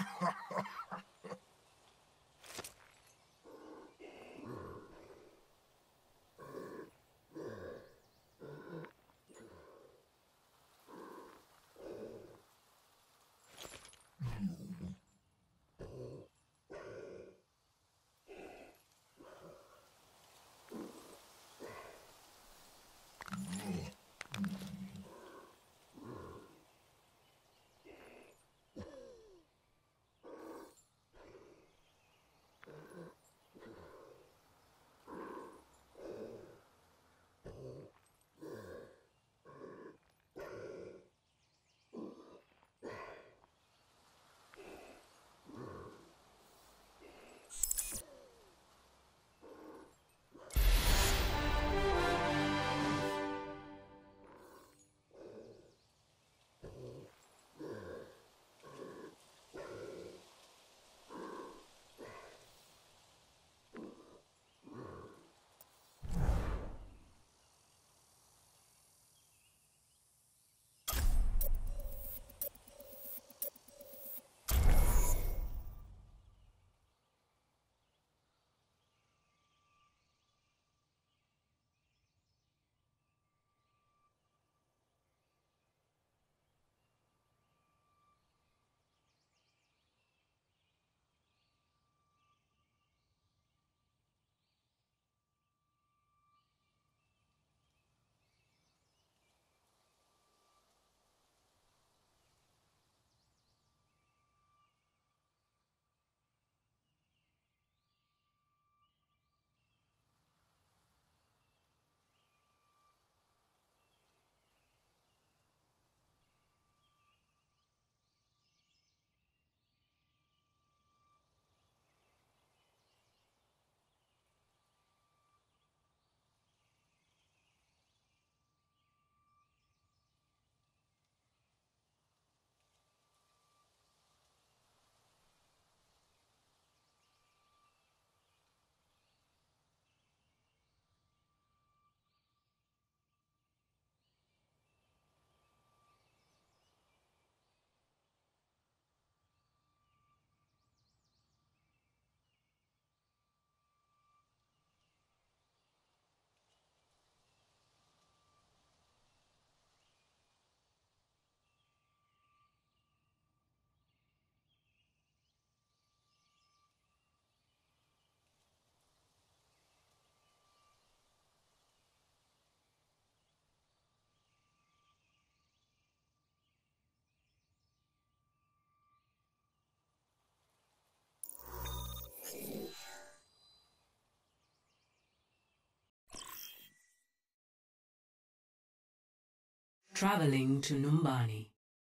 Traveling to Numbani.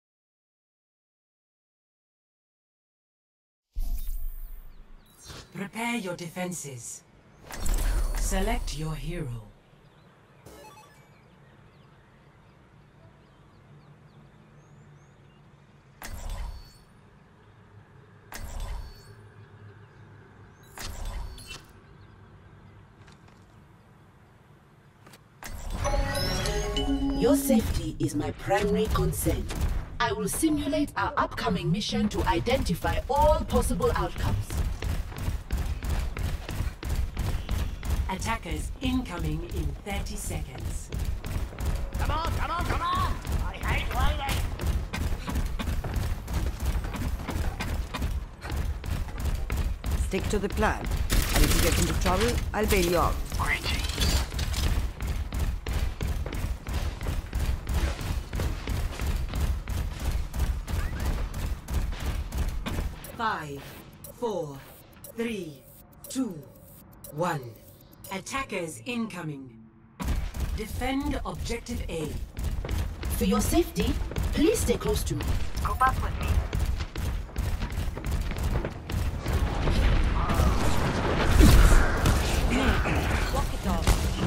Prepare your defenses. Select your hero. Your safety is my primary concern. I will simulate our upcoming mission to identify all possible outcomes. Attackers incoming in 30 seconds. Come on, come on, come on! I hate waiting! Stick to the plan. And if you get into trouble, I'll bail you out. Greetings. 5, 4, 3, 2, 1. Attackers incoming. Defend objective A. For your safety, please stay close to me. Go back with me. Walk it off.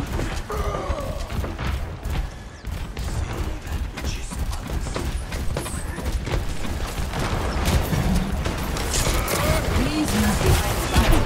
Please move behind the barrier.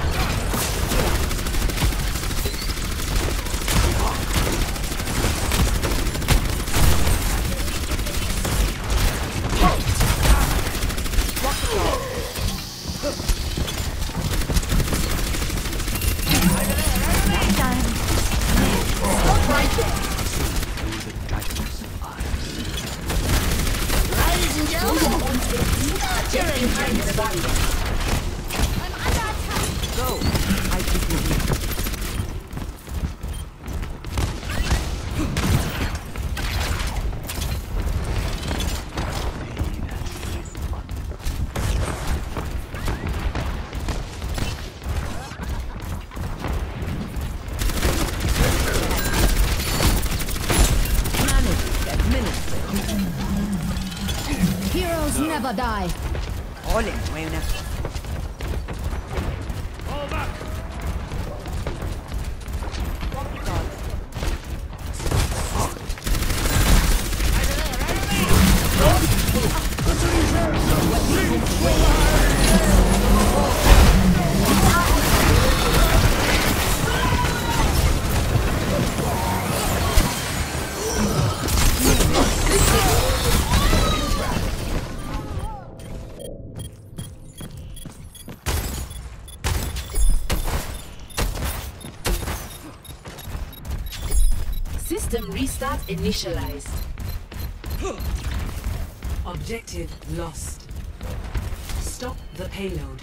never die. Ole, no hay una. Fall back. System restart initialized. Objective lost. Stop the payload.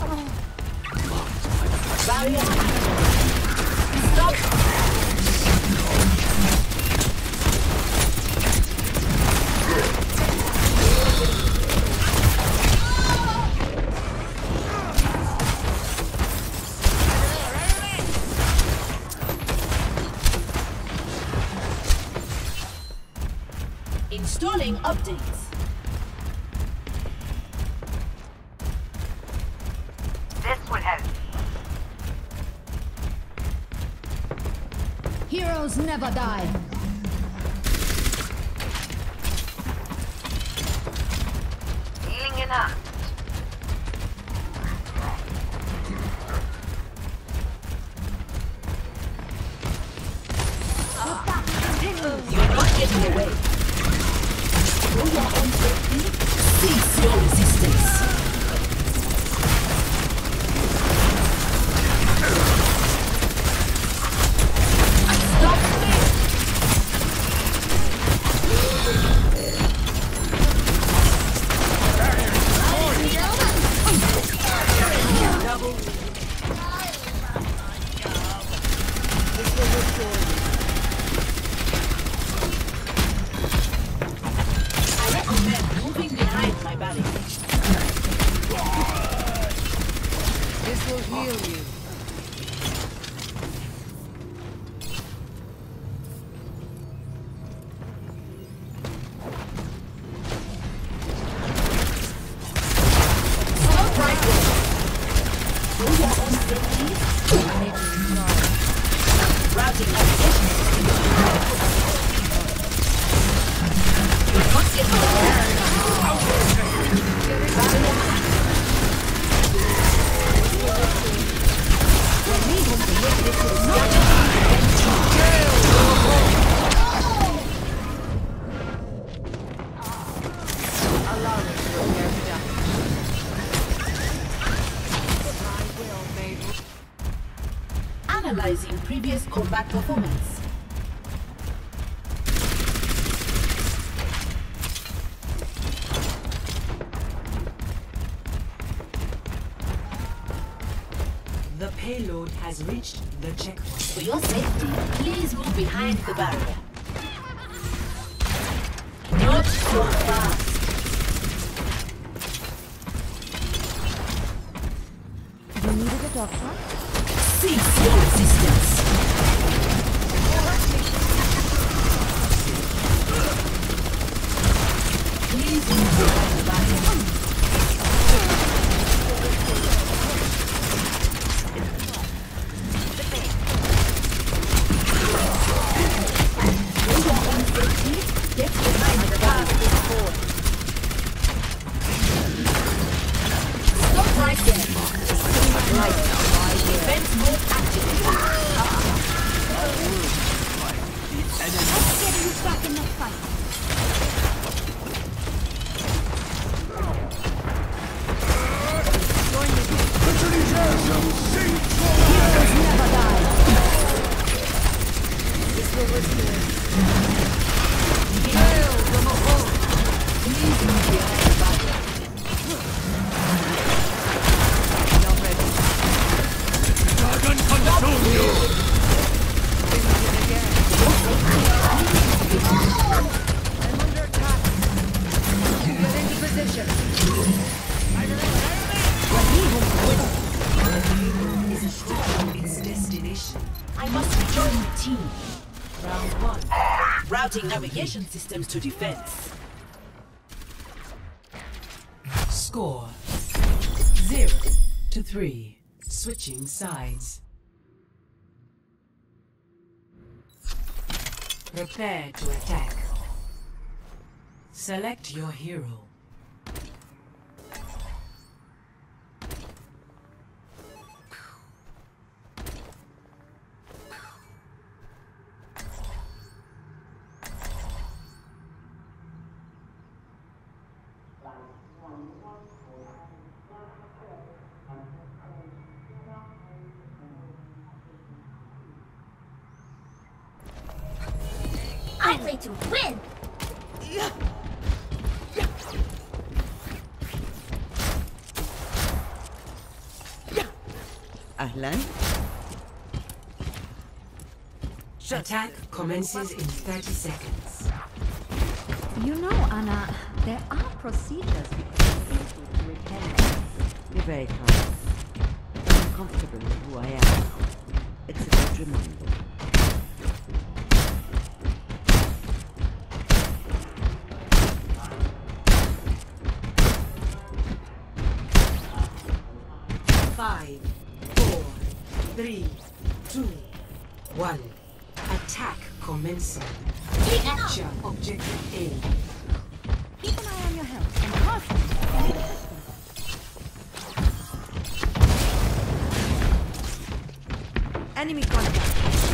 Barrier activated. Stop. Installing updates. This would help. Heroes never die. Healing enough. You're not getting away. Through your own safety, cease your resistance. Stop there. I recommend moving behind my barrier. This will heal you. Stop right there. Through your own safety, routing navigation system. You must get Analyzing previous combat performance. The payload has reached the checkpoint. For your safety, please move behind the barrier. Not so fast. You needed a doctor? Cease your resistance. Please move behind the barrier. Get behind the barrier. Stop right there. Defense mode activated. Let's get you back in the fight. Heroes never die. This will restore. Hail from above. Please move behind the barrier. Not ready. Dragon consume you. I'm under attack. Get into position. Its destination. I must rejoin the team. Round one. Routing navigation systems to defense. Score 0-3. Switching sides. Prepare to attack. Select your hero. I play to win! Ahlan. Attack commences in 30 seconds. You know, Anna, there are procedures we can take to repel. You're very kind. I'm comfortable with who I am. It's a good reminder. Five, 4, 3, 2, 1. Attack commencing. Capture objective A. Keep an eye on your health and caution. Enemy contact.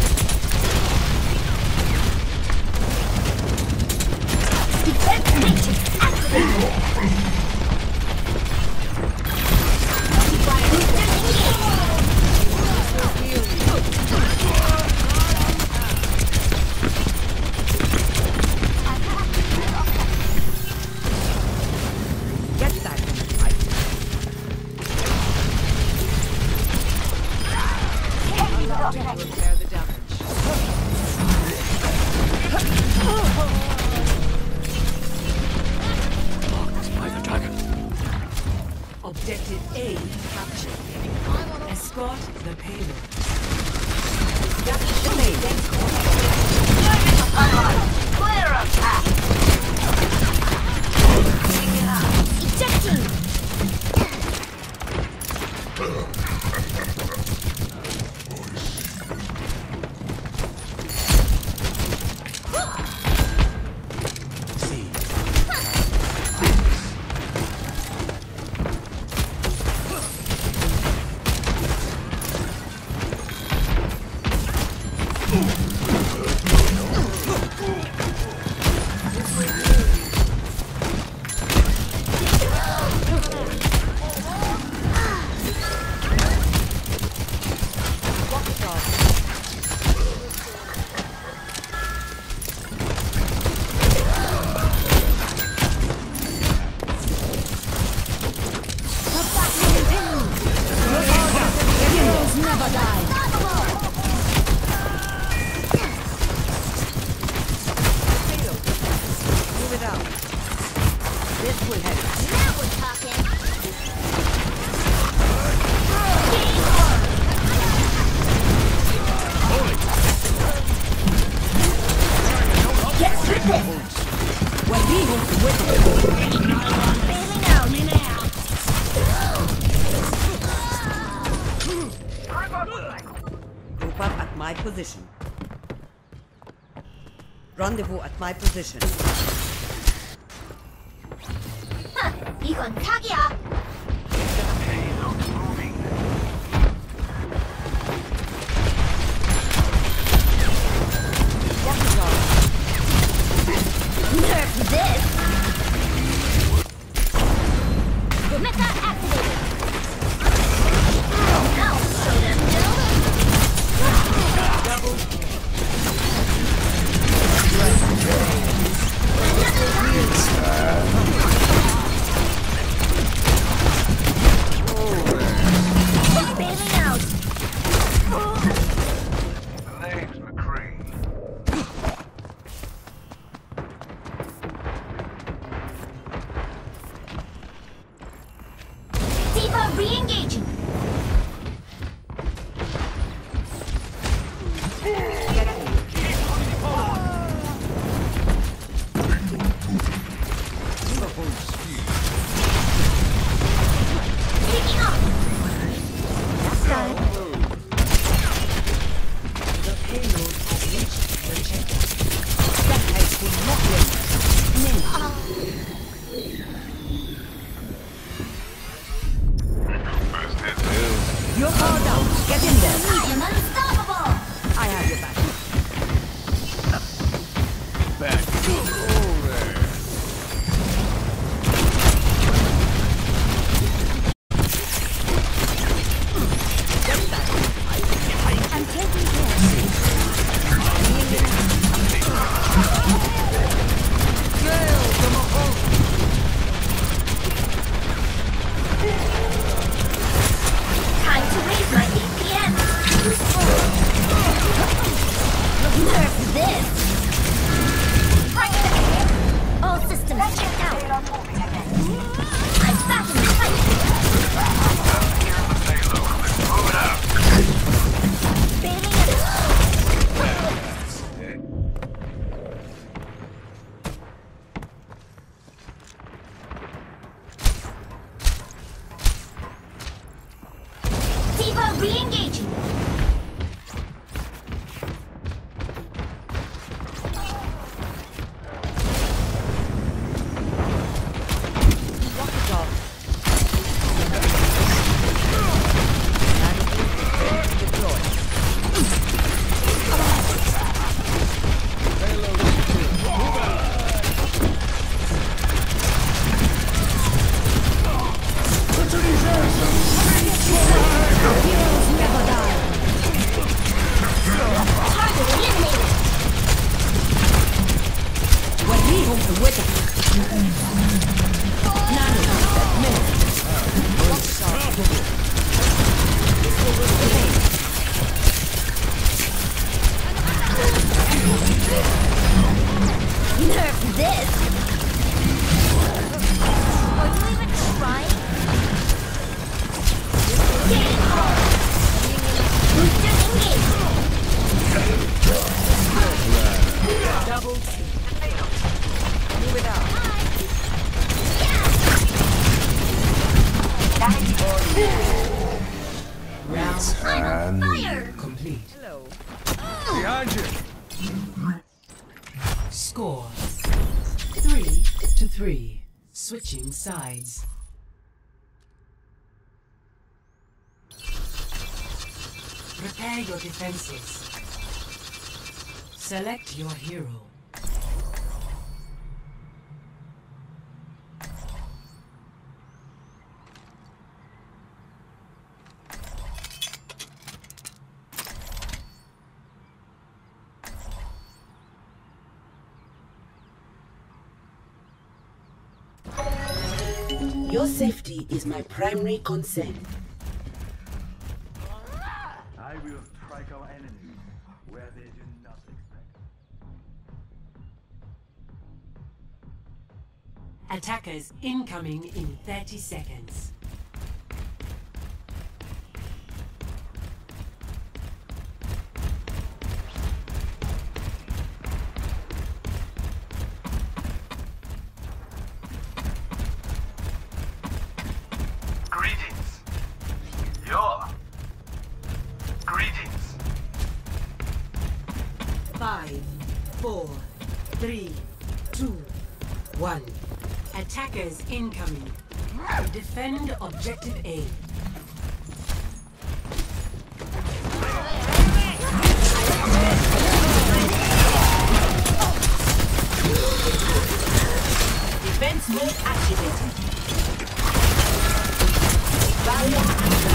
Defense matrix activated! Repair the damage. Objective A captured. Escort the payload. Clear a path. Ejecting! Group up at my position. Rendezvous at my position. 이건 사기야! Nerf this! Meta activated! Now show them bailing out! Name's McCree. Tifa re-engaging! Nerf this! All systems checked out. I'm back in the fight. Move it out. Bailing it. Tifa re-engaging. Nerf this! Are you even trying? Getting hard! Booster engaged! Double team. Move it out. Round I'm on fire! complete. Hello. Behind you. Score 3-3. Switching sides. Prepare your defenses. Select your hero. Your safety is my primary concern. I will strike our enemies where they do not expect. Attackers incoming in 30 seconds. Greetings. Greetings. 5, 4, 3, 2, 1. Attackers incoming. Defend objective A. Defense mode activated. Barrier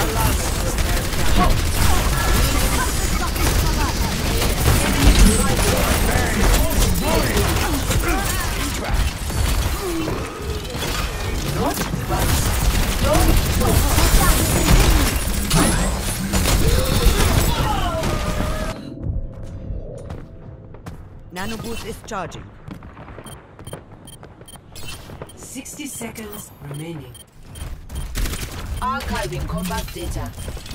Nano boost is charging. 60 seconds remaining. archiving combat data.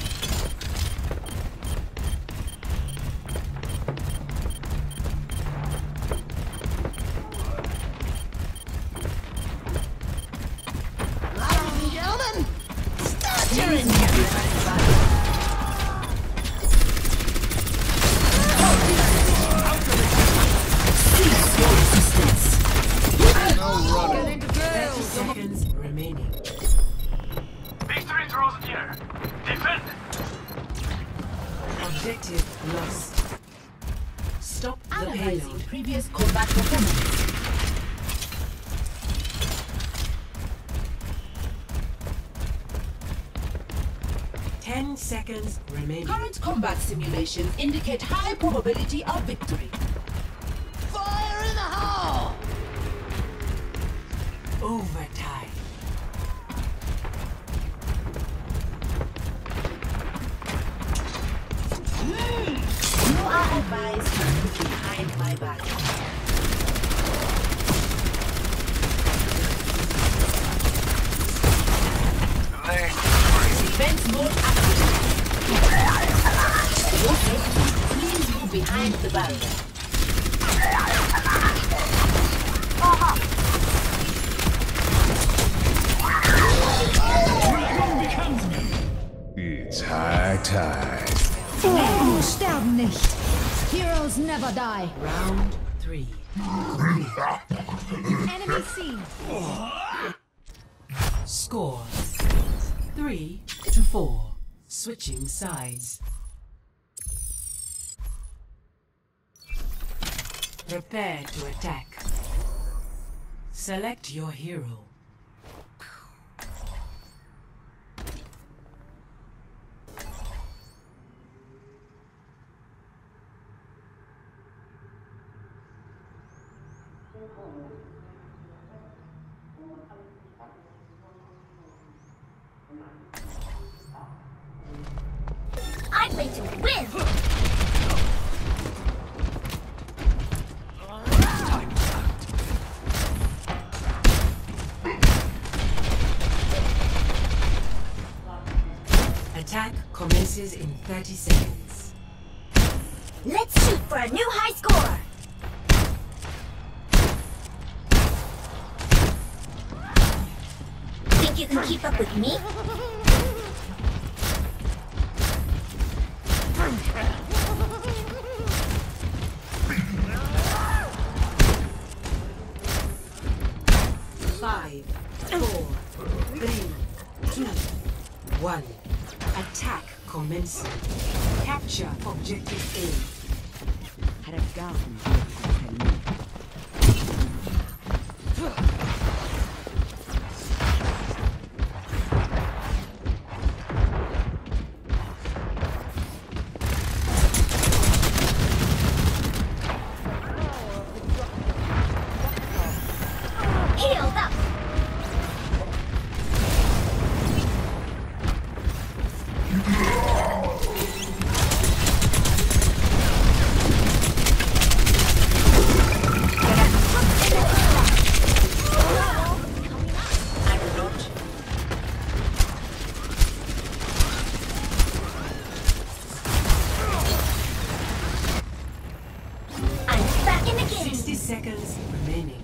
Ladies and gentlemen, start your engine! No running. 30 seconds remaining. Victory draws near. Defend. Objective lost. Stop the Analyzing payload. previous combat performance. Ten seconds remaining. Current combat simulations indicate high probability of victory. Fire in the hole! Overtime. You are advised to behind my back. Defense mode active. Please move behind the barrier. It's high tide. Helden sterben nicht. Heroes never die. Round 3. Enemy seen. Score 3-4. Switching sides. Prepare to attack. Select your hero. I'm ready to win! Attack commences in 30 seconds. Let's shoot for a new high score! Think you can keep up with me? Five, 4, 3, 2, 1. Attack commencing. Capture objective A. Had a gun. Healed up! I'm back in the game! 60 seconds remaining.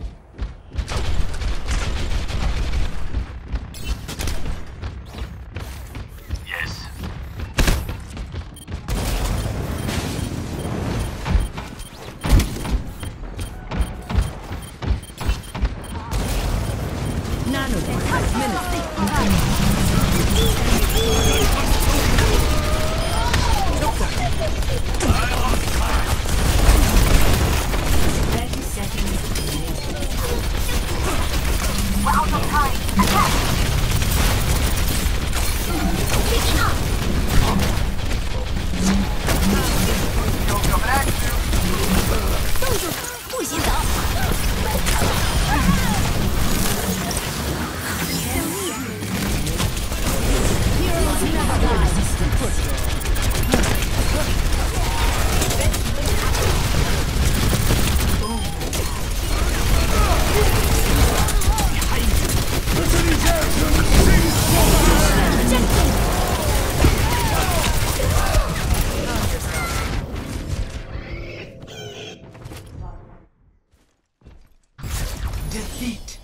Defeat.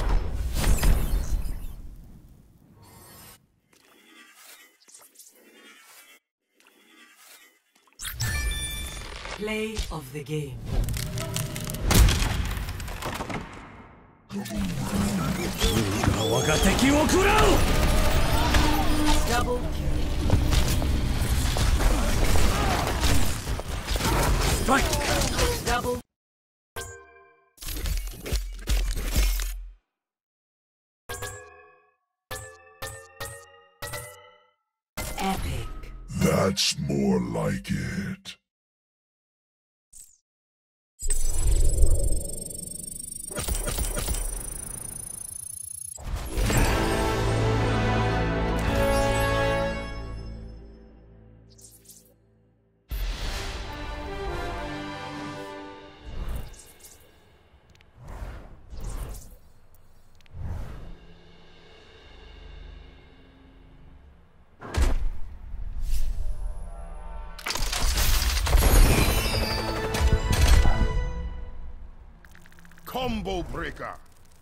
Play of the game. Double kill. Strike. Double. Epic. That's more like it. combo breaker.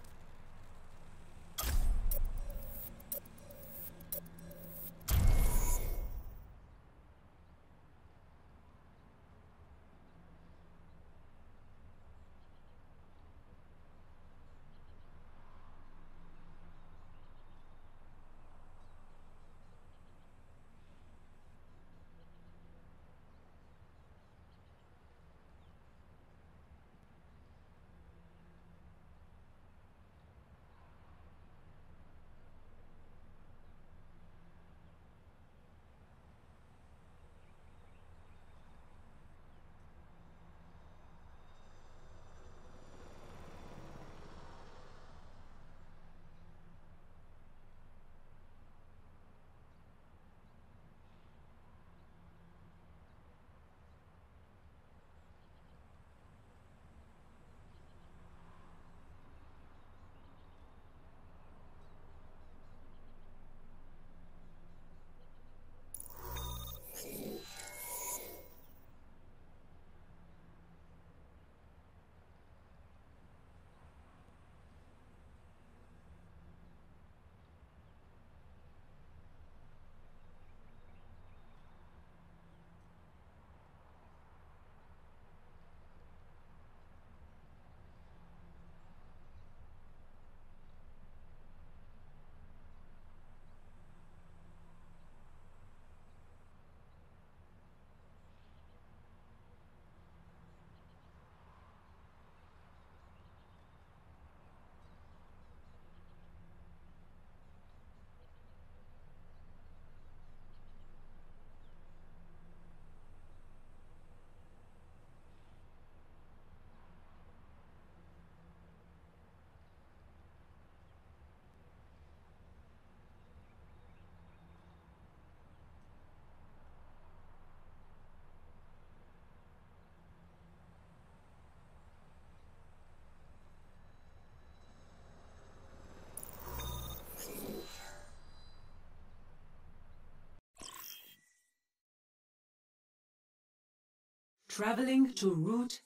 Traveling to Route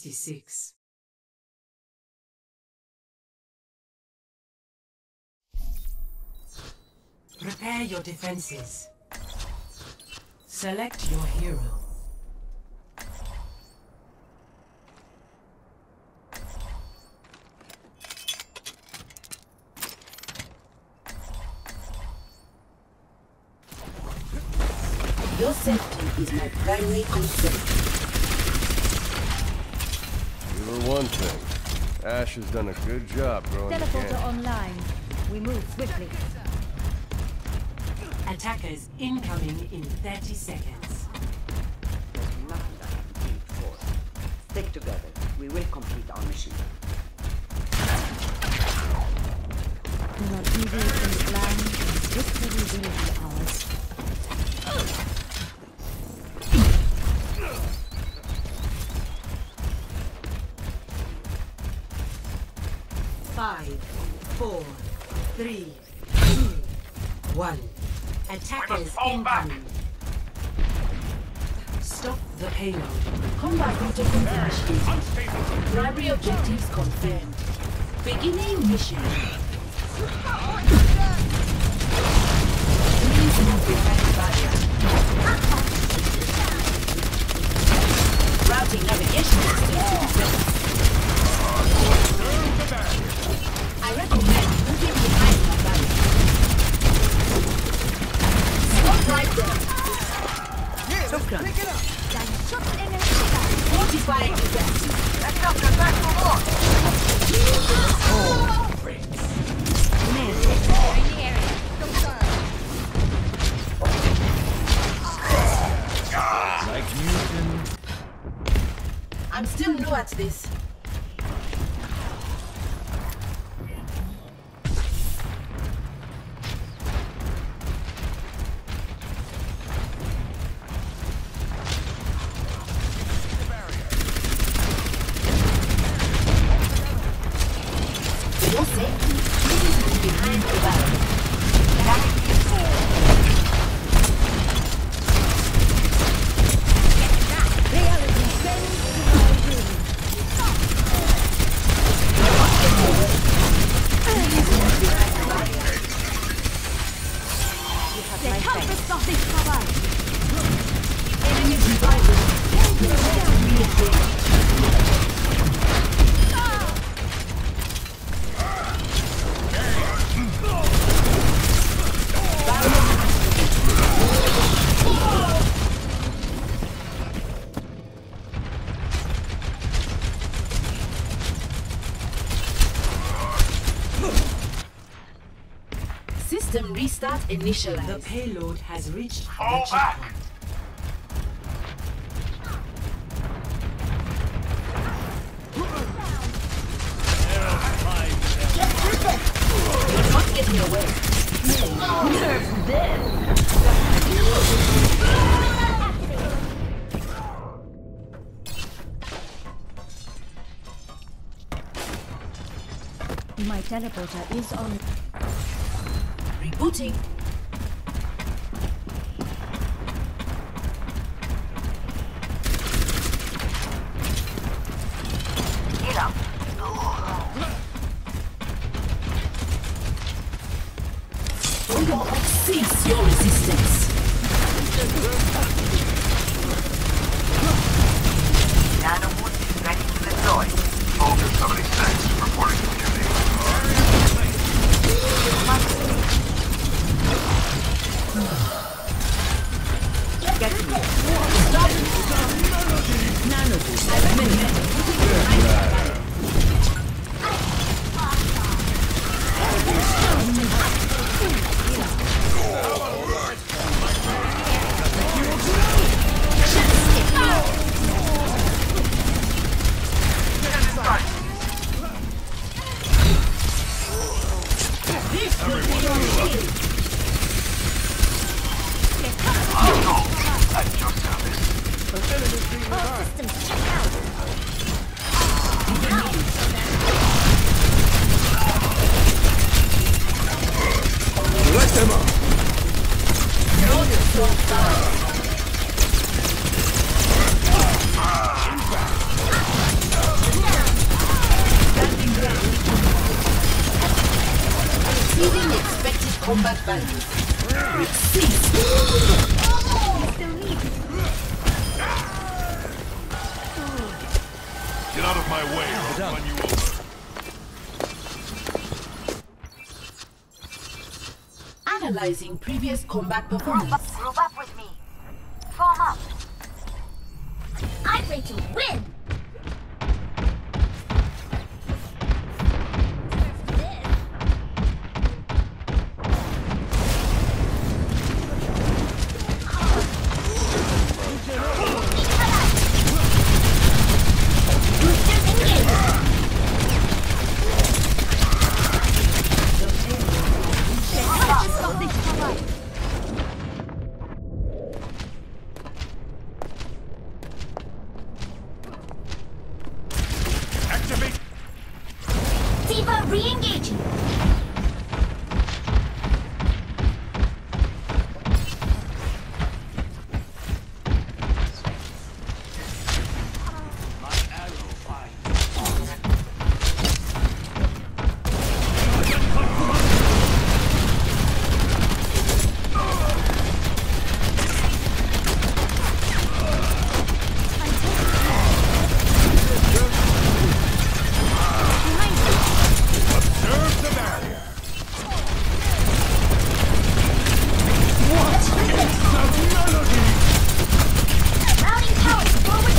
66. Prepare your defenses. Select your hero. Your safety is my primary concern. You were one thing. Ash has done a good job growing the Teleporter camp. online. We move swiftly. Attackers incoming in 30 seconds. There's nothing that I can do for. Stick together. We will complete our mission. Do not deviate from the plan. Victory will be ours. 5, 4, 3, 2, 1. Attackers incoming. Stop the payload. Combat objectives initiated. Primary objectives confirmed. Beginning mission. Please move behind the barrier. Routing navigation system. I recommend moving behind the barrier. Stop right there. Shotgun. Fortifying defense. Next up, go back for more. Like you can... I'm still new at this. Your safety, please move behind the barrier. restart initialized. The payload has reached the Fall back. checkpoint. You're not getting away. Nerf this! My teleporter is on. Rebooting. Get up. Cease your resistance. Nano wood is ready to deploy. Focus 76, reporting to duty. Get me. Nano boost. I've been Let them up! Exceeding expected combat value. Cease. Get out of my way, I'll run you over. Analyzing previous combat performance. Group up with me. Form up. I'm ready to win! Activate! Tifa re-engaging! Observe the barrier! Routing power forward!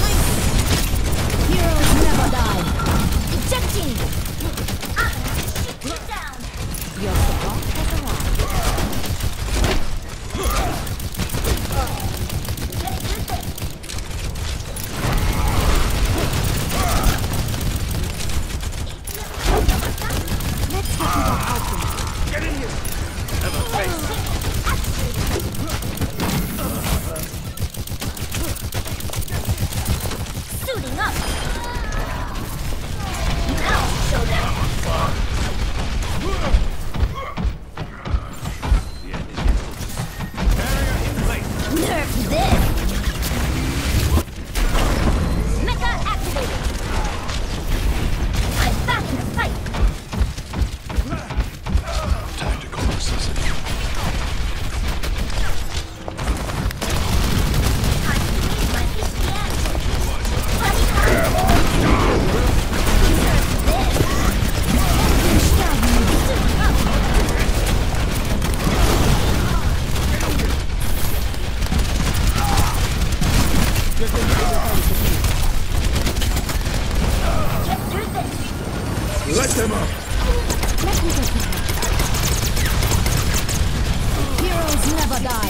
Heroes never die! Ejecting! I'm gonna shoot you down! Your support has arrived. Get it, good thing! Let's get to that outcome. Get in here! Have a face! Suiting up! Now show them! Barrier in place! Nerf this! Mecha activated! I'm back in the fight! Tactical necessity. Time to use my HPS! Let them up! Let me go to Heroes never die.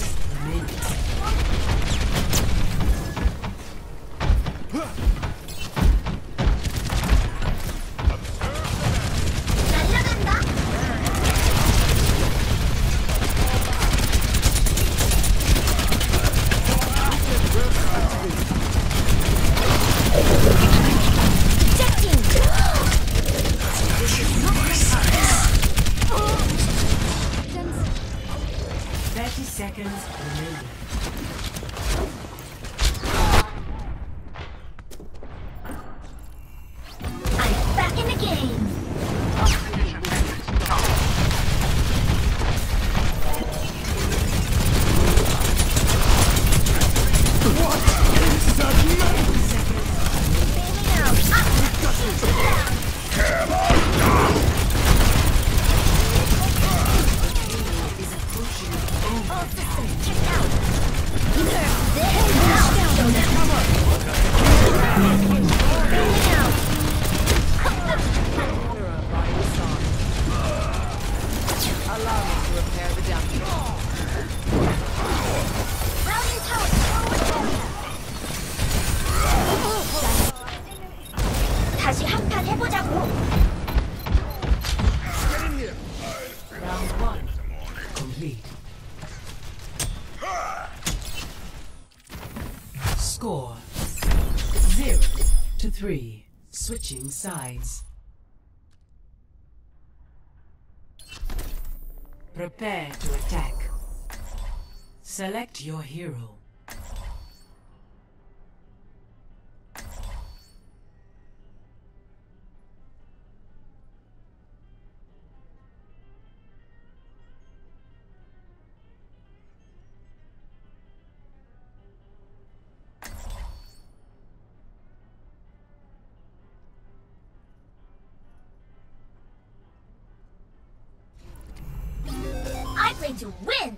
다시 한판 해보자고. Round 1 complete. Score 0-3. Switching sides. Prepare to attack. Select your hero. I'm going to win!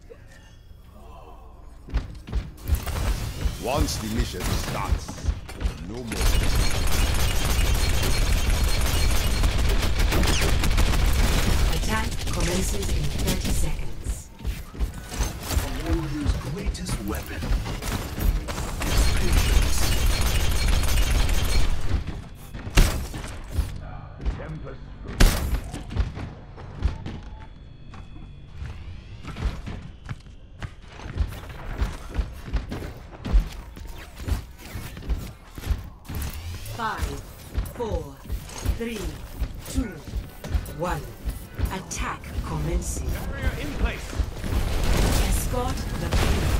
Once the mission starts, no more. Attack commences in 30 seconds. A warrior's greatest weapon. Patience. Tempest. 5, 4, 3, 2, 1. Attack commencing. In place. Escort the payload.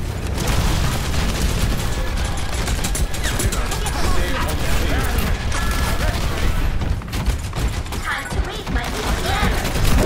Time to raise my EPM!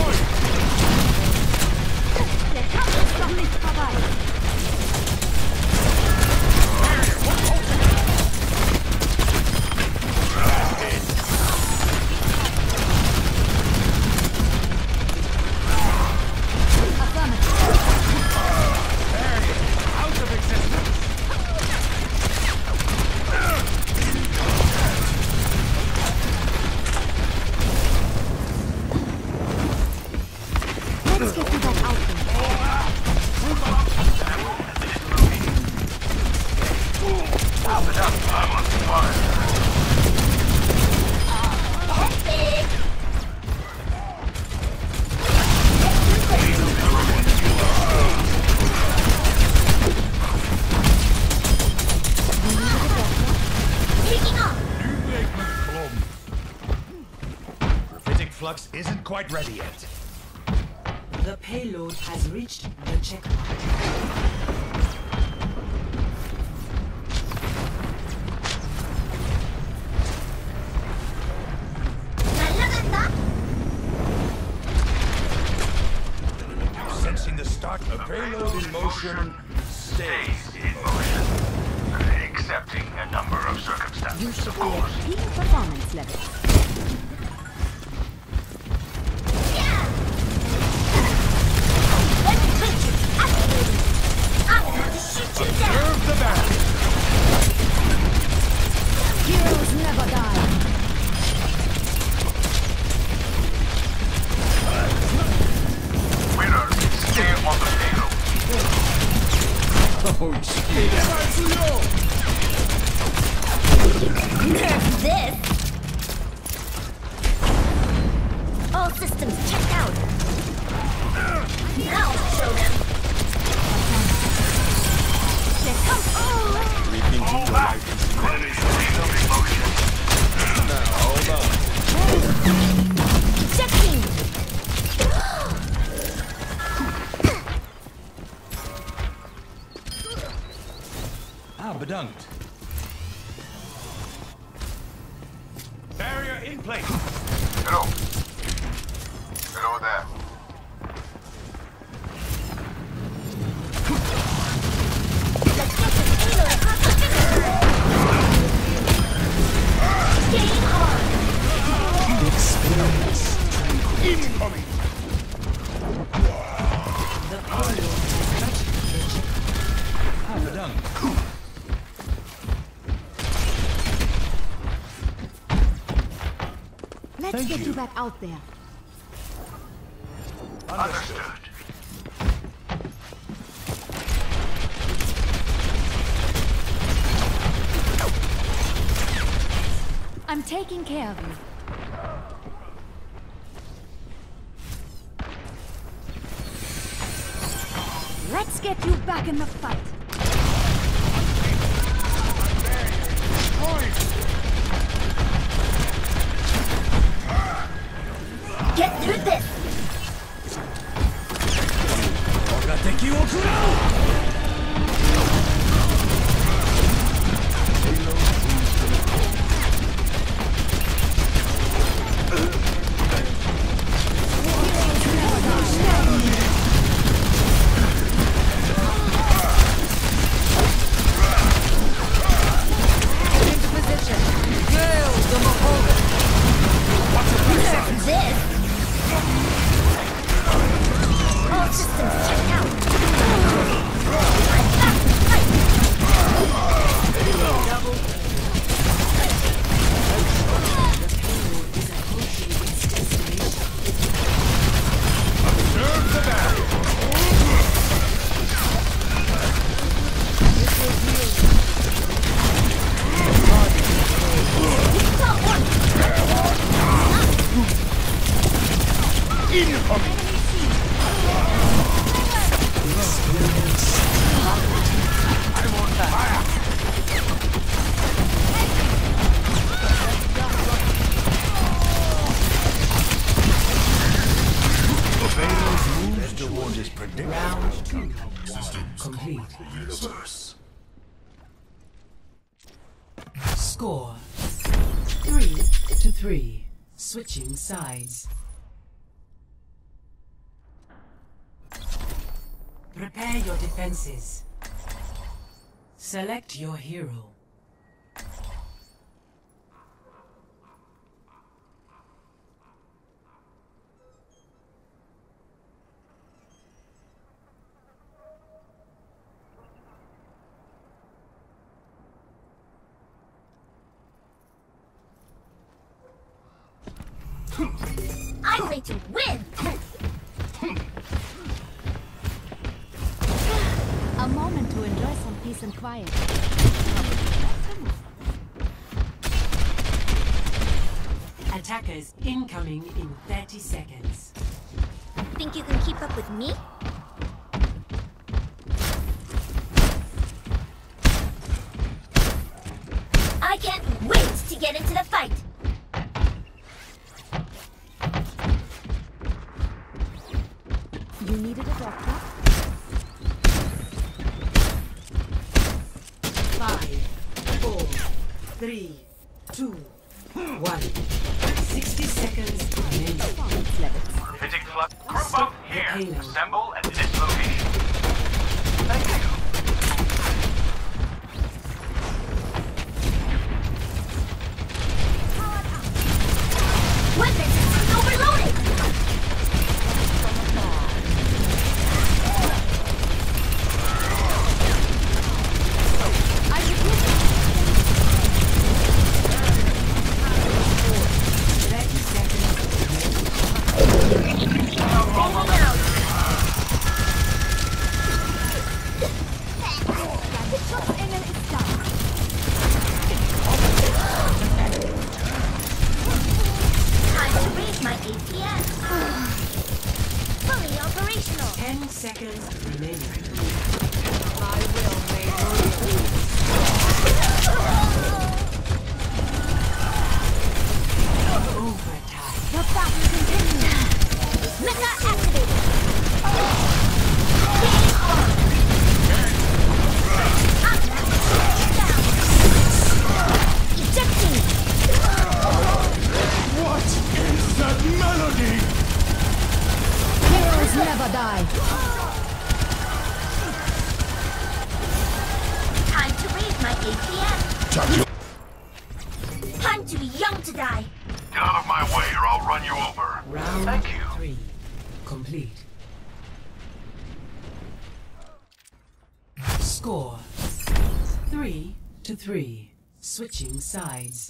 Flux isn't quite ready yet. The payload has reached the checkpoint. Sensing the start of payload in motion. Stays in motion. Accepting a number of circumstances. You should be at peak performance level. Observe the battle. Heroes never die. Winner, stay on the hold on. AjchKing! Bedankt. Barrier in place. Hello. Hello there. Let's get this payload across the finish line. Game on. Experience. Incoming. The payload has touched the Bedankt. Let's get you back out there. Understood. I'm taking care of you. Let's get you back in the fight. Get through this. Into position. Hail the Beholder. This. All systems checked out. Observe the battle. Incoming. I'm on fire. Moves toward his prediction. round 2. Complete. Universe. Score 3-3. Switching sides. Prepare your defenses. Select your hero. I'm ready to win. A moment to enjoy some peace and quiet. Attackers incoming in 30 seconds. Think you can keep up with me? I can't wait to get into the fight. You needed a doctor? 5, 4, 3, 2, 1. 60 seconds remaining. Performance levels. Hitting flood. Group Stop up the here. payload. Assemble at this location. Thank you. Weapon systems overloaded. I should listen. 30 seconds remaining. Rolling out. The Schutzengel ist da. Time to raise my APS. Fully operational. 10 seconds remaining. I will make Time to be young to die. Get out of my way or I'll run you over. Round Thank you. 3 complete. Score 3-3. Switching sides.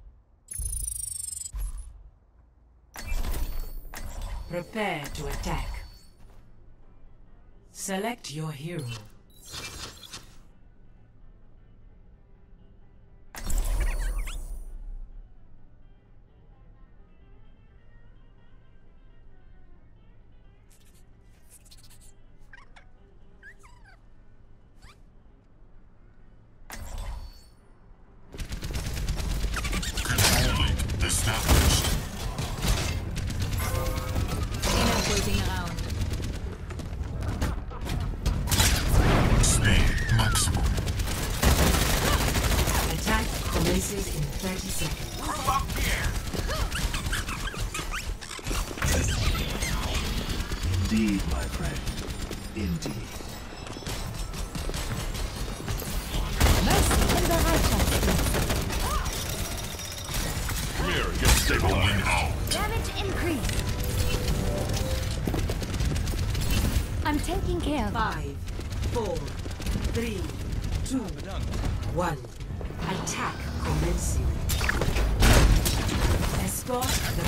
Prepare to attack. Select your hero. Established. Enough waiting around. Speed maximum. Attack commences in 30 seconds. Move up here. Indeed, my friend. Indeed. Mercy in the righteous. Come here, get stabilized. Damage increase. I'm taking care of 5, 4, 3, 2, 1. Attack commencing. Escort the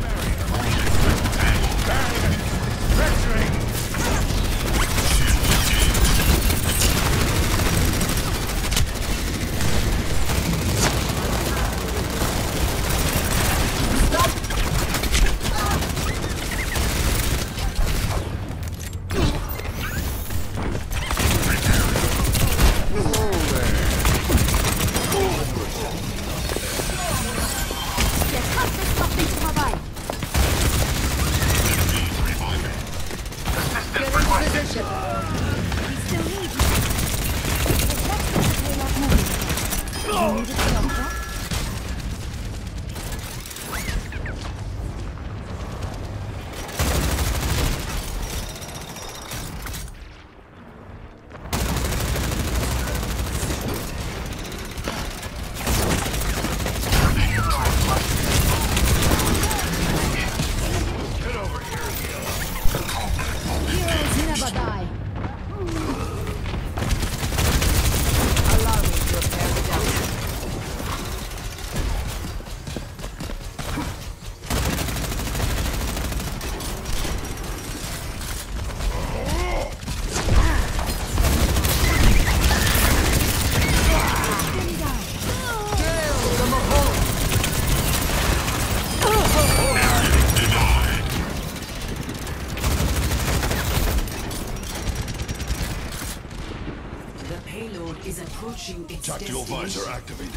Tactical visor activated.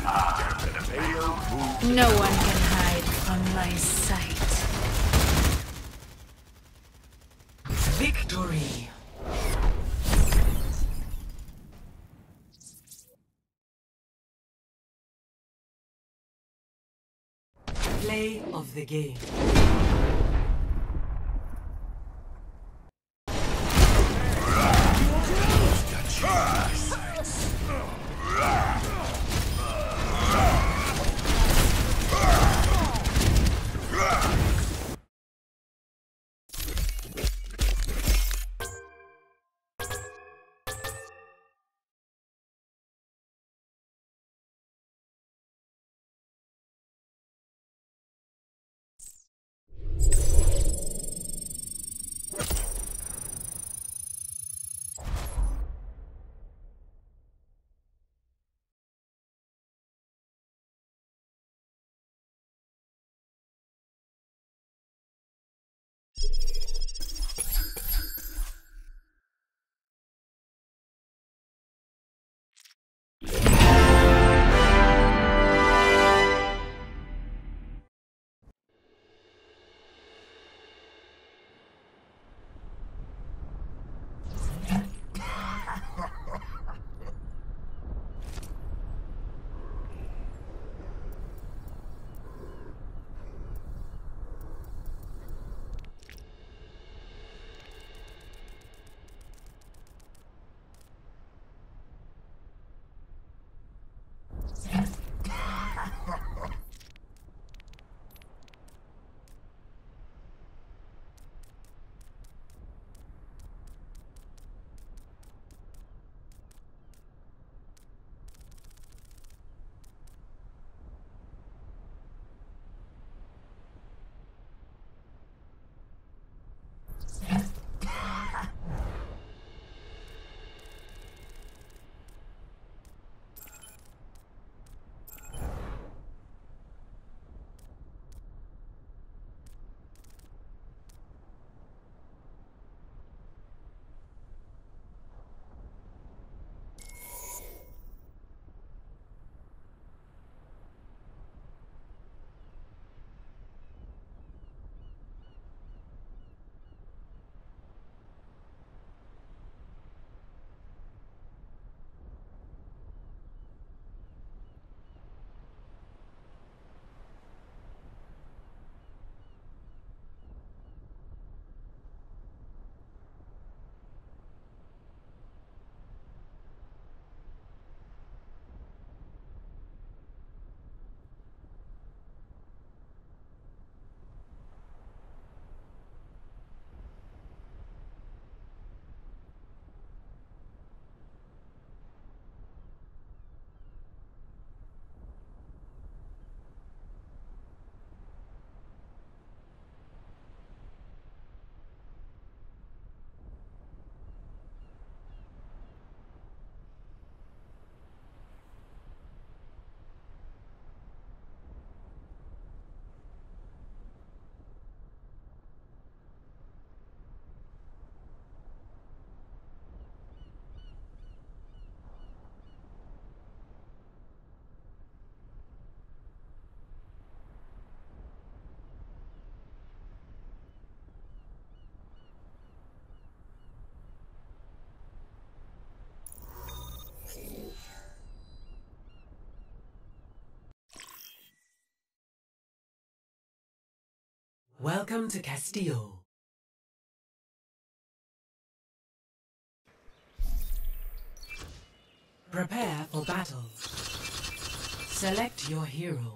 No one can hide from my sight. victory. Play of the game. Welcome to Castillo. Prepare for battle. Select your hero.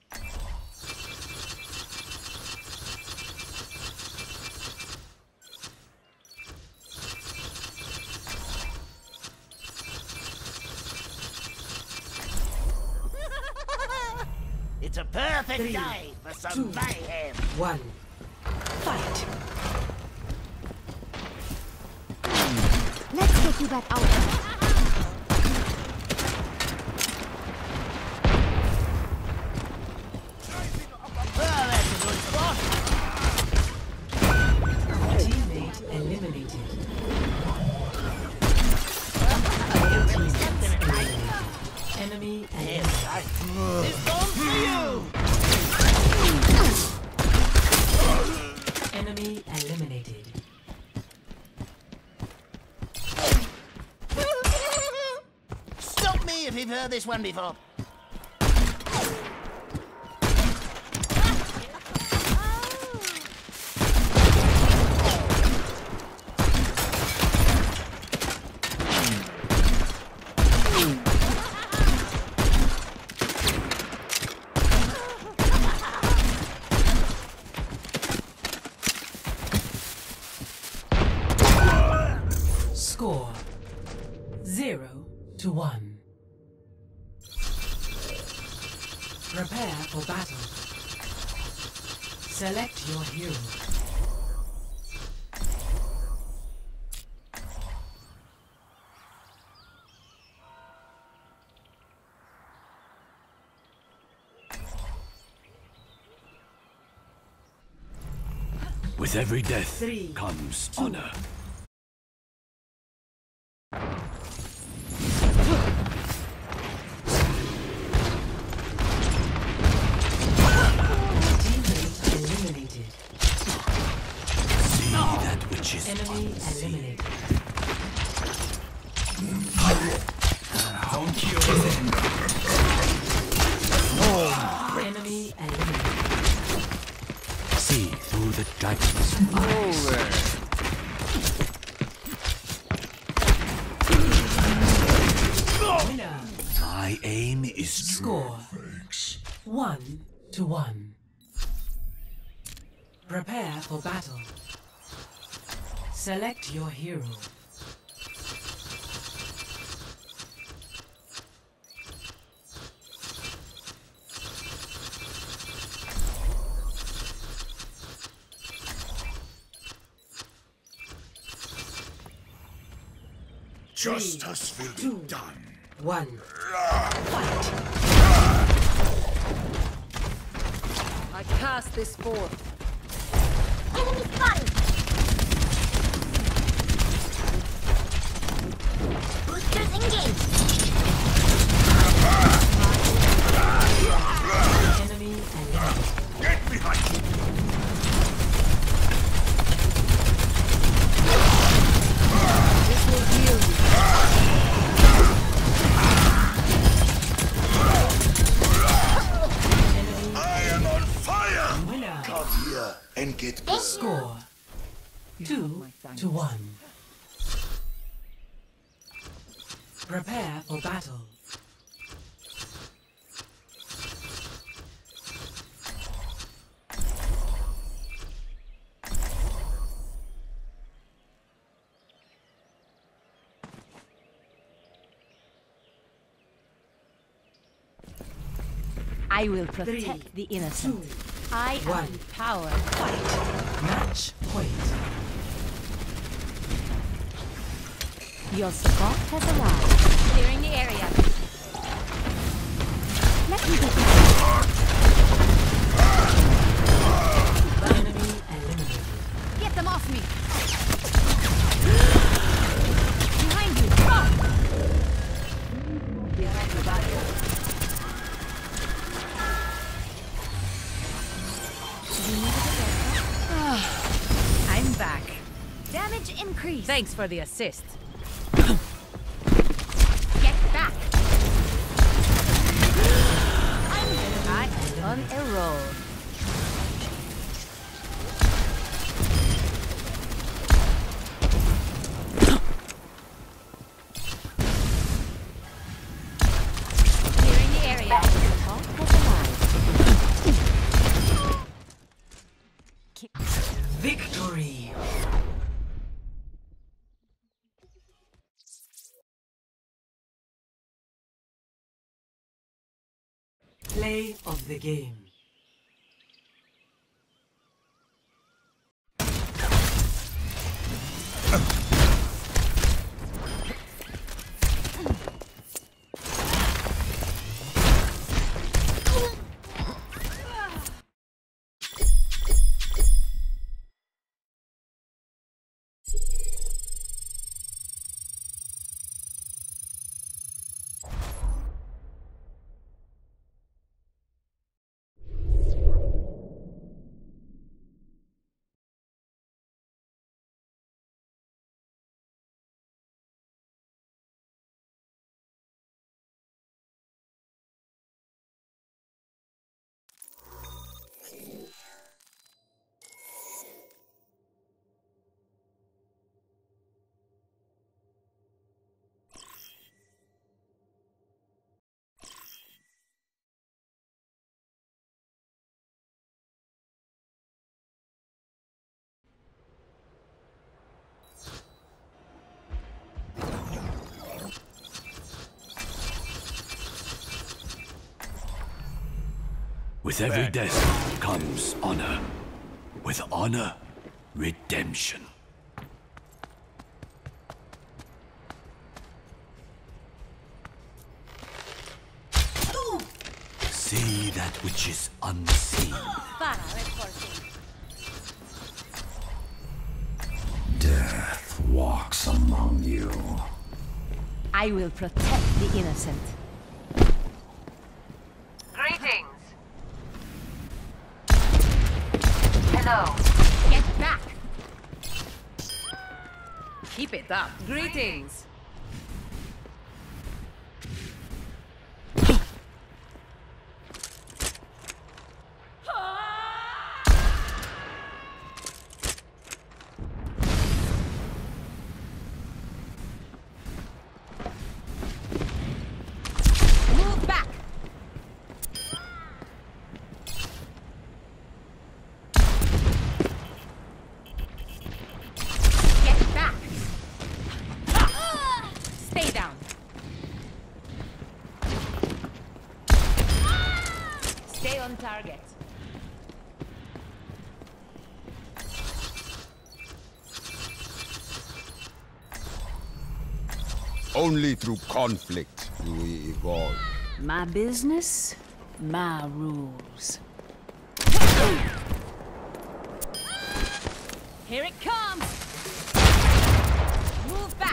It's a perfect day for some mayhem. 1. Fight. Let's get you back out. Teammate eliminated. Enemy eliminated. It's gone for you! Enemy eliminated. Stop me if you've heard this one before. Score 0-1. Prepare for battle. Select your hero. With every death comes honor. Enemy eliminated. Don't kill them. Enemy eliminated. See through the dragon's eyes. Winner. My aim is Score 1-1. Prepare for battle. Select your hero. Justice will be done. 1. Fight. I cast this forth. Enemy spotted! Boosters engaged! Enemy eliminated. Get behind me! This will heal you. I am on fire! Winner. Come here and get burned. Score 2-1. Prepare for battle. I will protect the innocent. I am power. Fight. Match point. Your support has arrived. Clearing the area. Let me get Enemy eliminated. Get them off me. Behind you. Behind the barrier. I'm back. Damage increase. Thanks for the assist. Get back. I'm on a roll. Play of the game. With every death comes honor. With honor, redemption. See that which is unseen. Death walks among you. I will protect the innocent. Greetings. Hello. Get back! Keep it up. Greetings. Move back! Get back! Stay down. Stay on target. Only through conflict do we evolve. My business, my rules. Here it comes! Move back!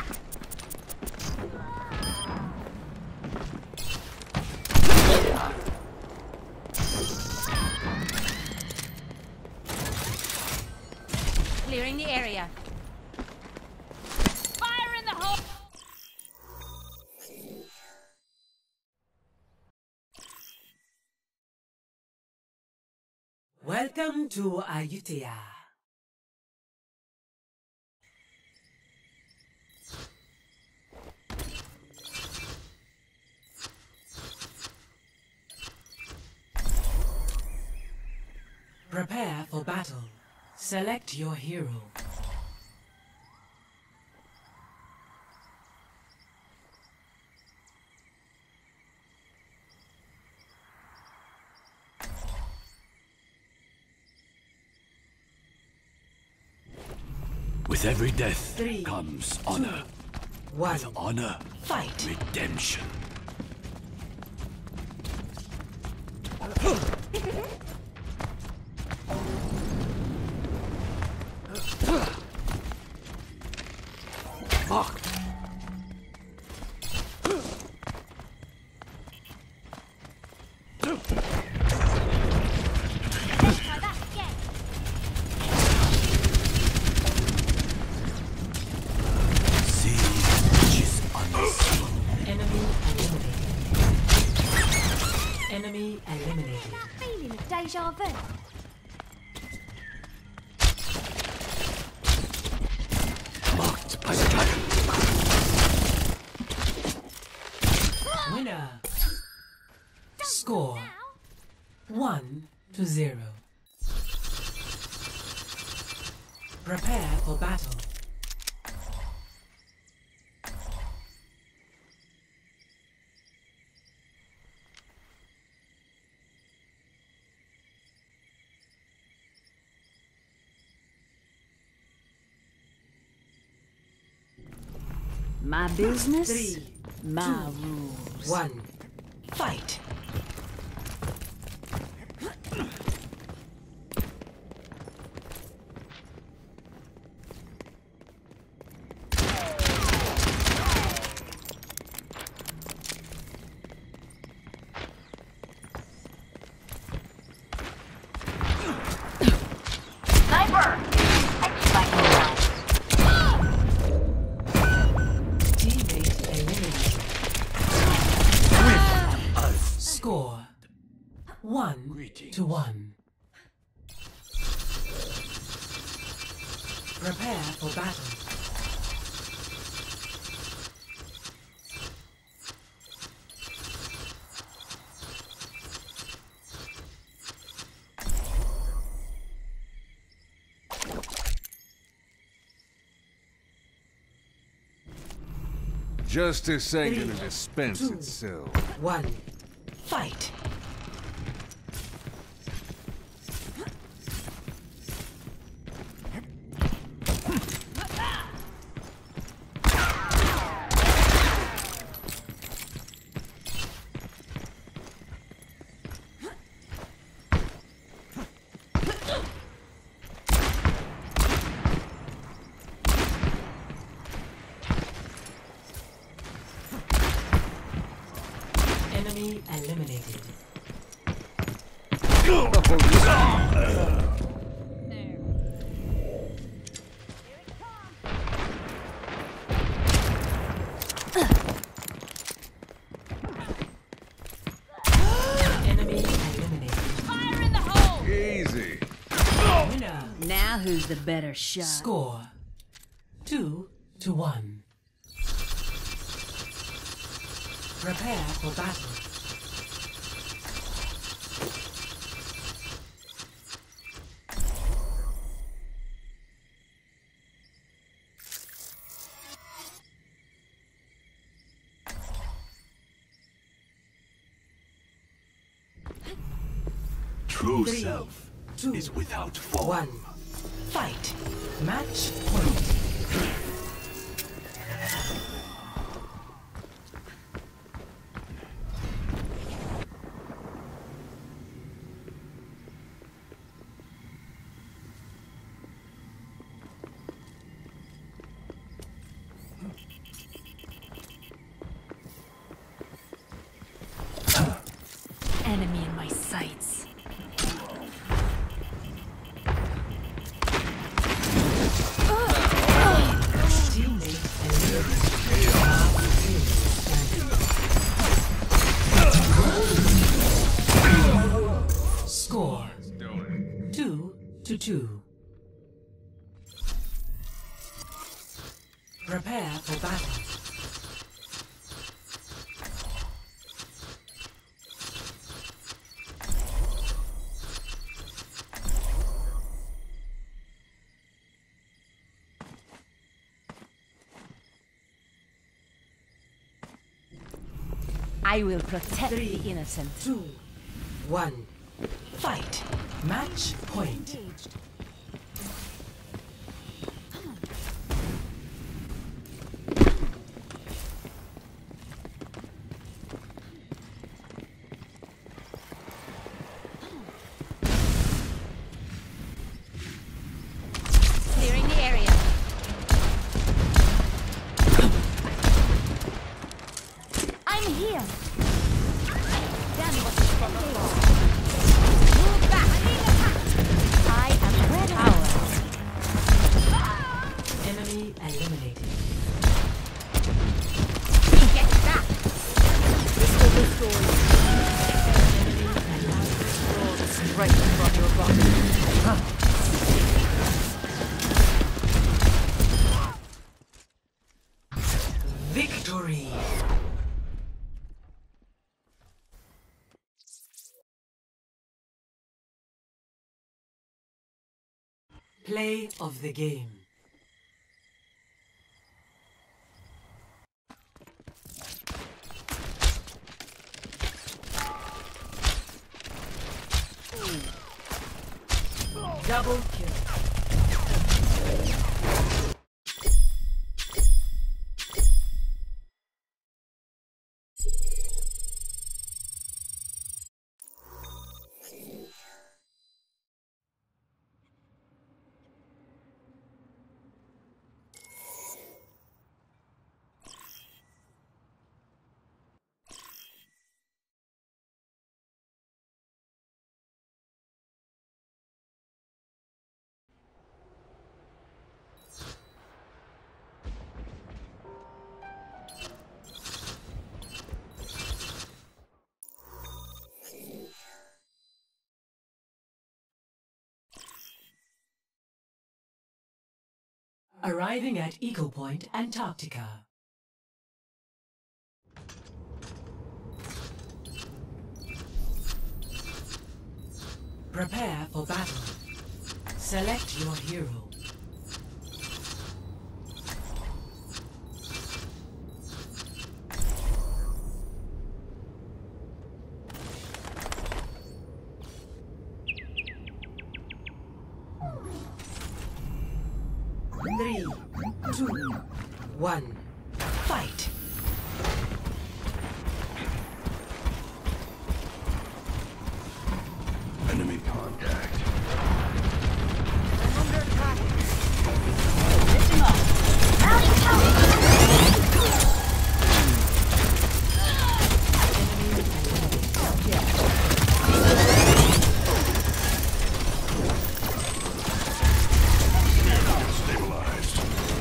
Clearing the area. Fire in the hole! Welcome to Ayutthaya. Prepare for battle. Select your hero. With every death 3, comes honor. 2, 1. With honor, Fight. redemption. Fuck. Enemy eliminated. That feeling of deja vu. Marked by the dragon. Winner. Score 1-0. Prepare for battle. My business, 3, my 2, rules. 1. Fight! Sniper! Teammate eliminated. Score 1-1. Prepare for battle. Justice ain't 3, gonna dispense 2, itself. 1. Fight! Enemy eliminated. Enemy eliminated. Fire in the hole! Easy. Winner. Now who's the better shot? Score 2-1. Prepare for battle. True 3, self 2, is without form. 1. Fight. Match point. Enemy in my sights. Teammate eliminated. Score 2-2. Prepare for battle. I will protect 3, the innocent. 2, 1. Fight. Match point. Clearing the area. I'm here. Damn what's from the floor. Move back. I am red power. Enemy eliminated. Get back. This will destroy you. Enemy eliminated. Straight from your body. Victory! Play of the game. Double kill. Arriving at Eagle Point, Antarctica. Prepare for battle. Select your hero. Three, two, one, fight! Enemy contact. I'm under attack. Listen up. Rally power. Stabilized.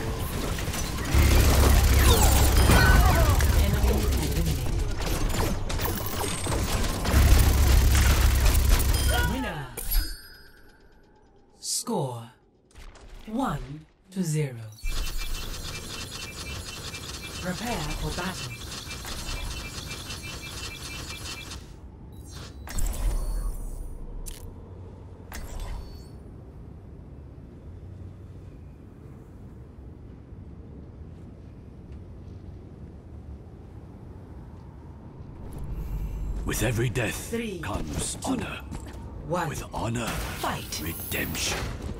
Winner. Score 1-0. Prepare for battle. With every death 3, comes 2, honor. 1. With honor, Fight. redemption.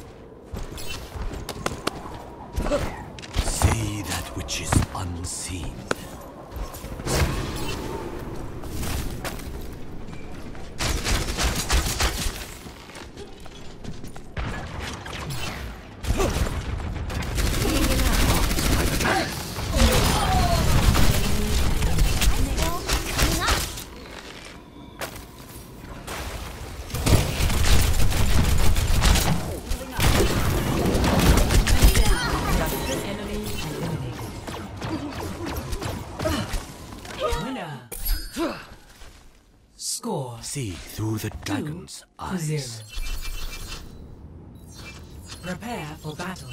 See that which is unseen. Score. See through the dragon's 2-0. eyes. Prepare for battle.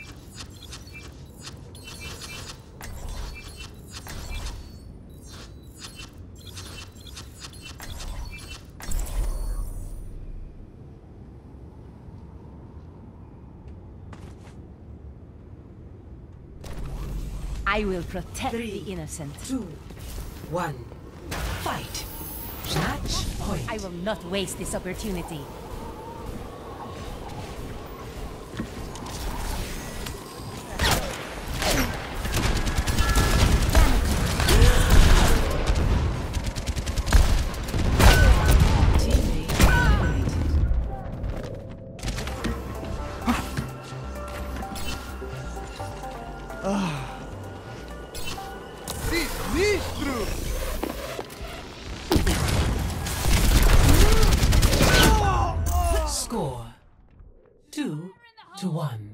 I will protect 3, the innocent. 2, 1, fight. Match point. I will not waste this opportunity. Score 2-1.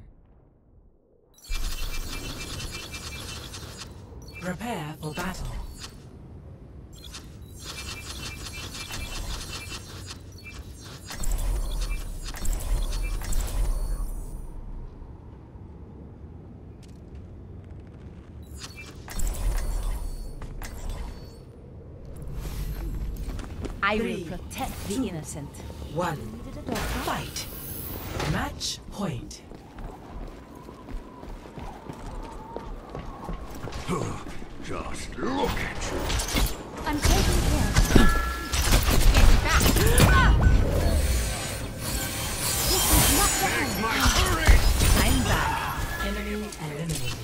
Prepare for battle. I 3, will protect the 2, innocent. 1, fight. Match point. Just look at you. I'm taking care of you. Get back! This is not the end. My hurry! I'm back. Enemy eliminated.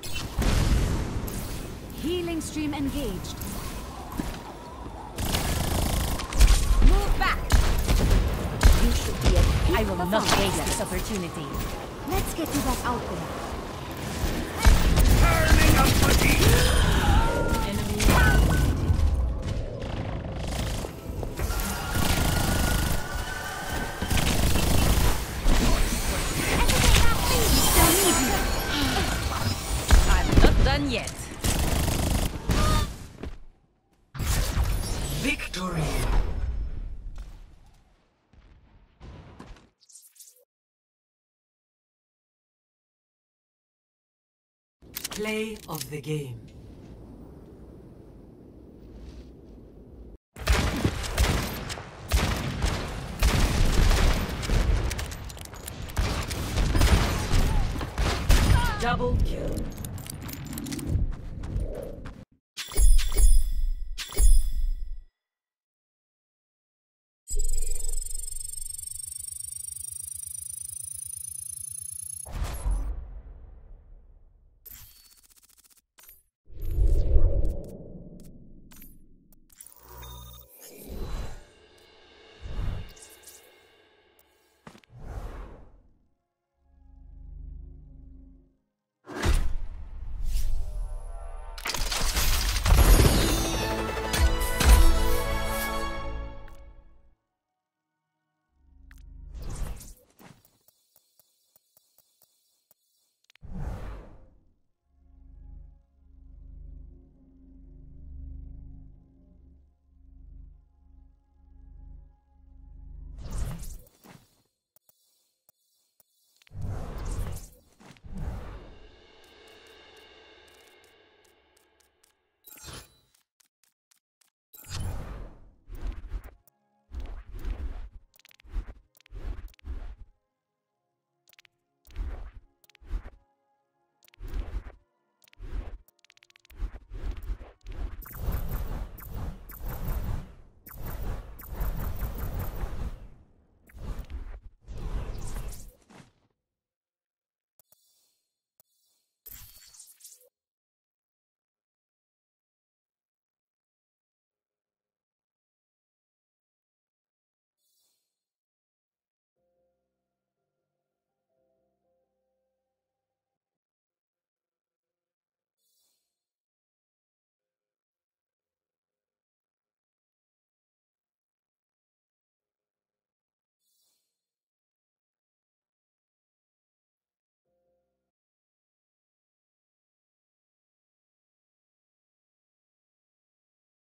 Healing stream engaged. Move back! You should be at peak I will not performance waste level. this opportunity. Let's get you back out there. Turning up the heat! Enemy eliminated. Still need you. I'm not done yet. Victory. Play of the game. Double kill.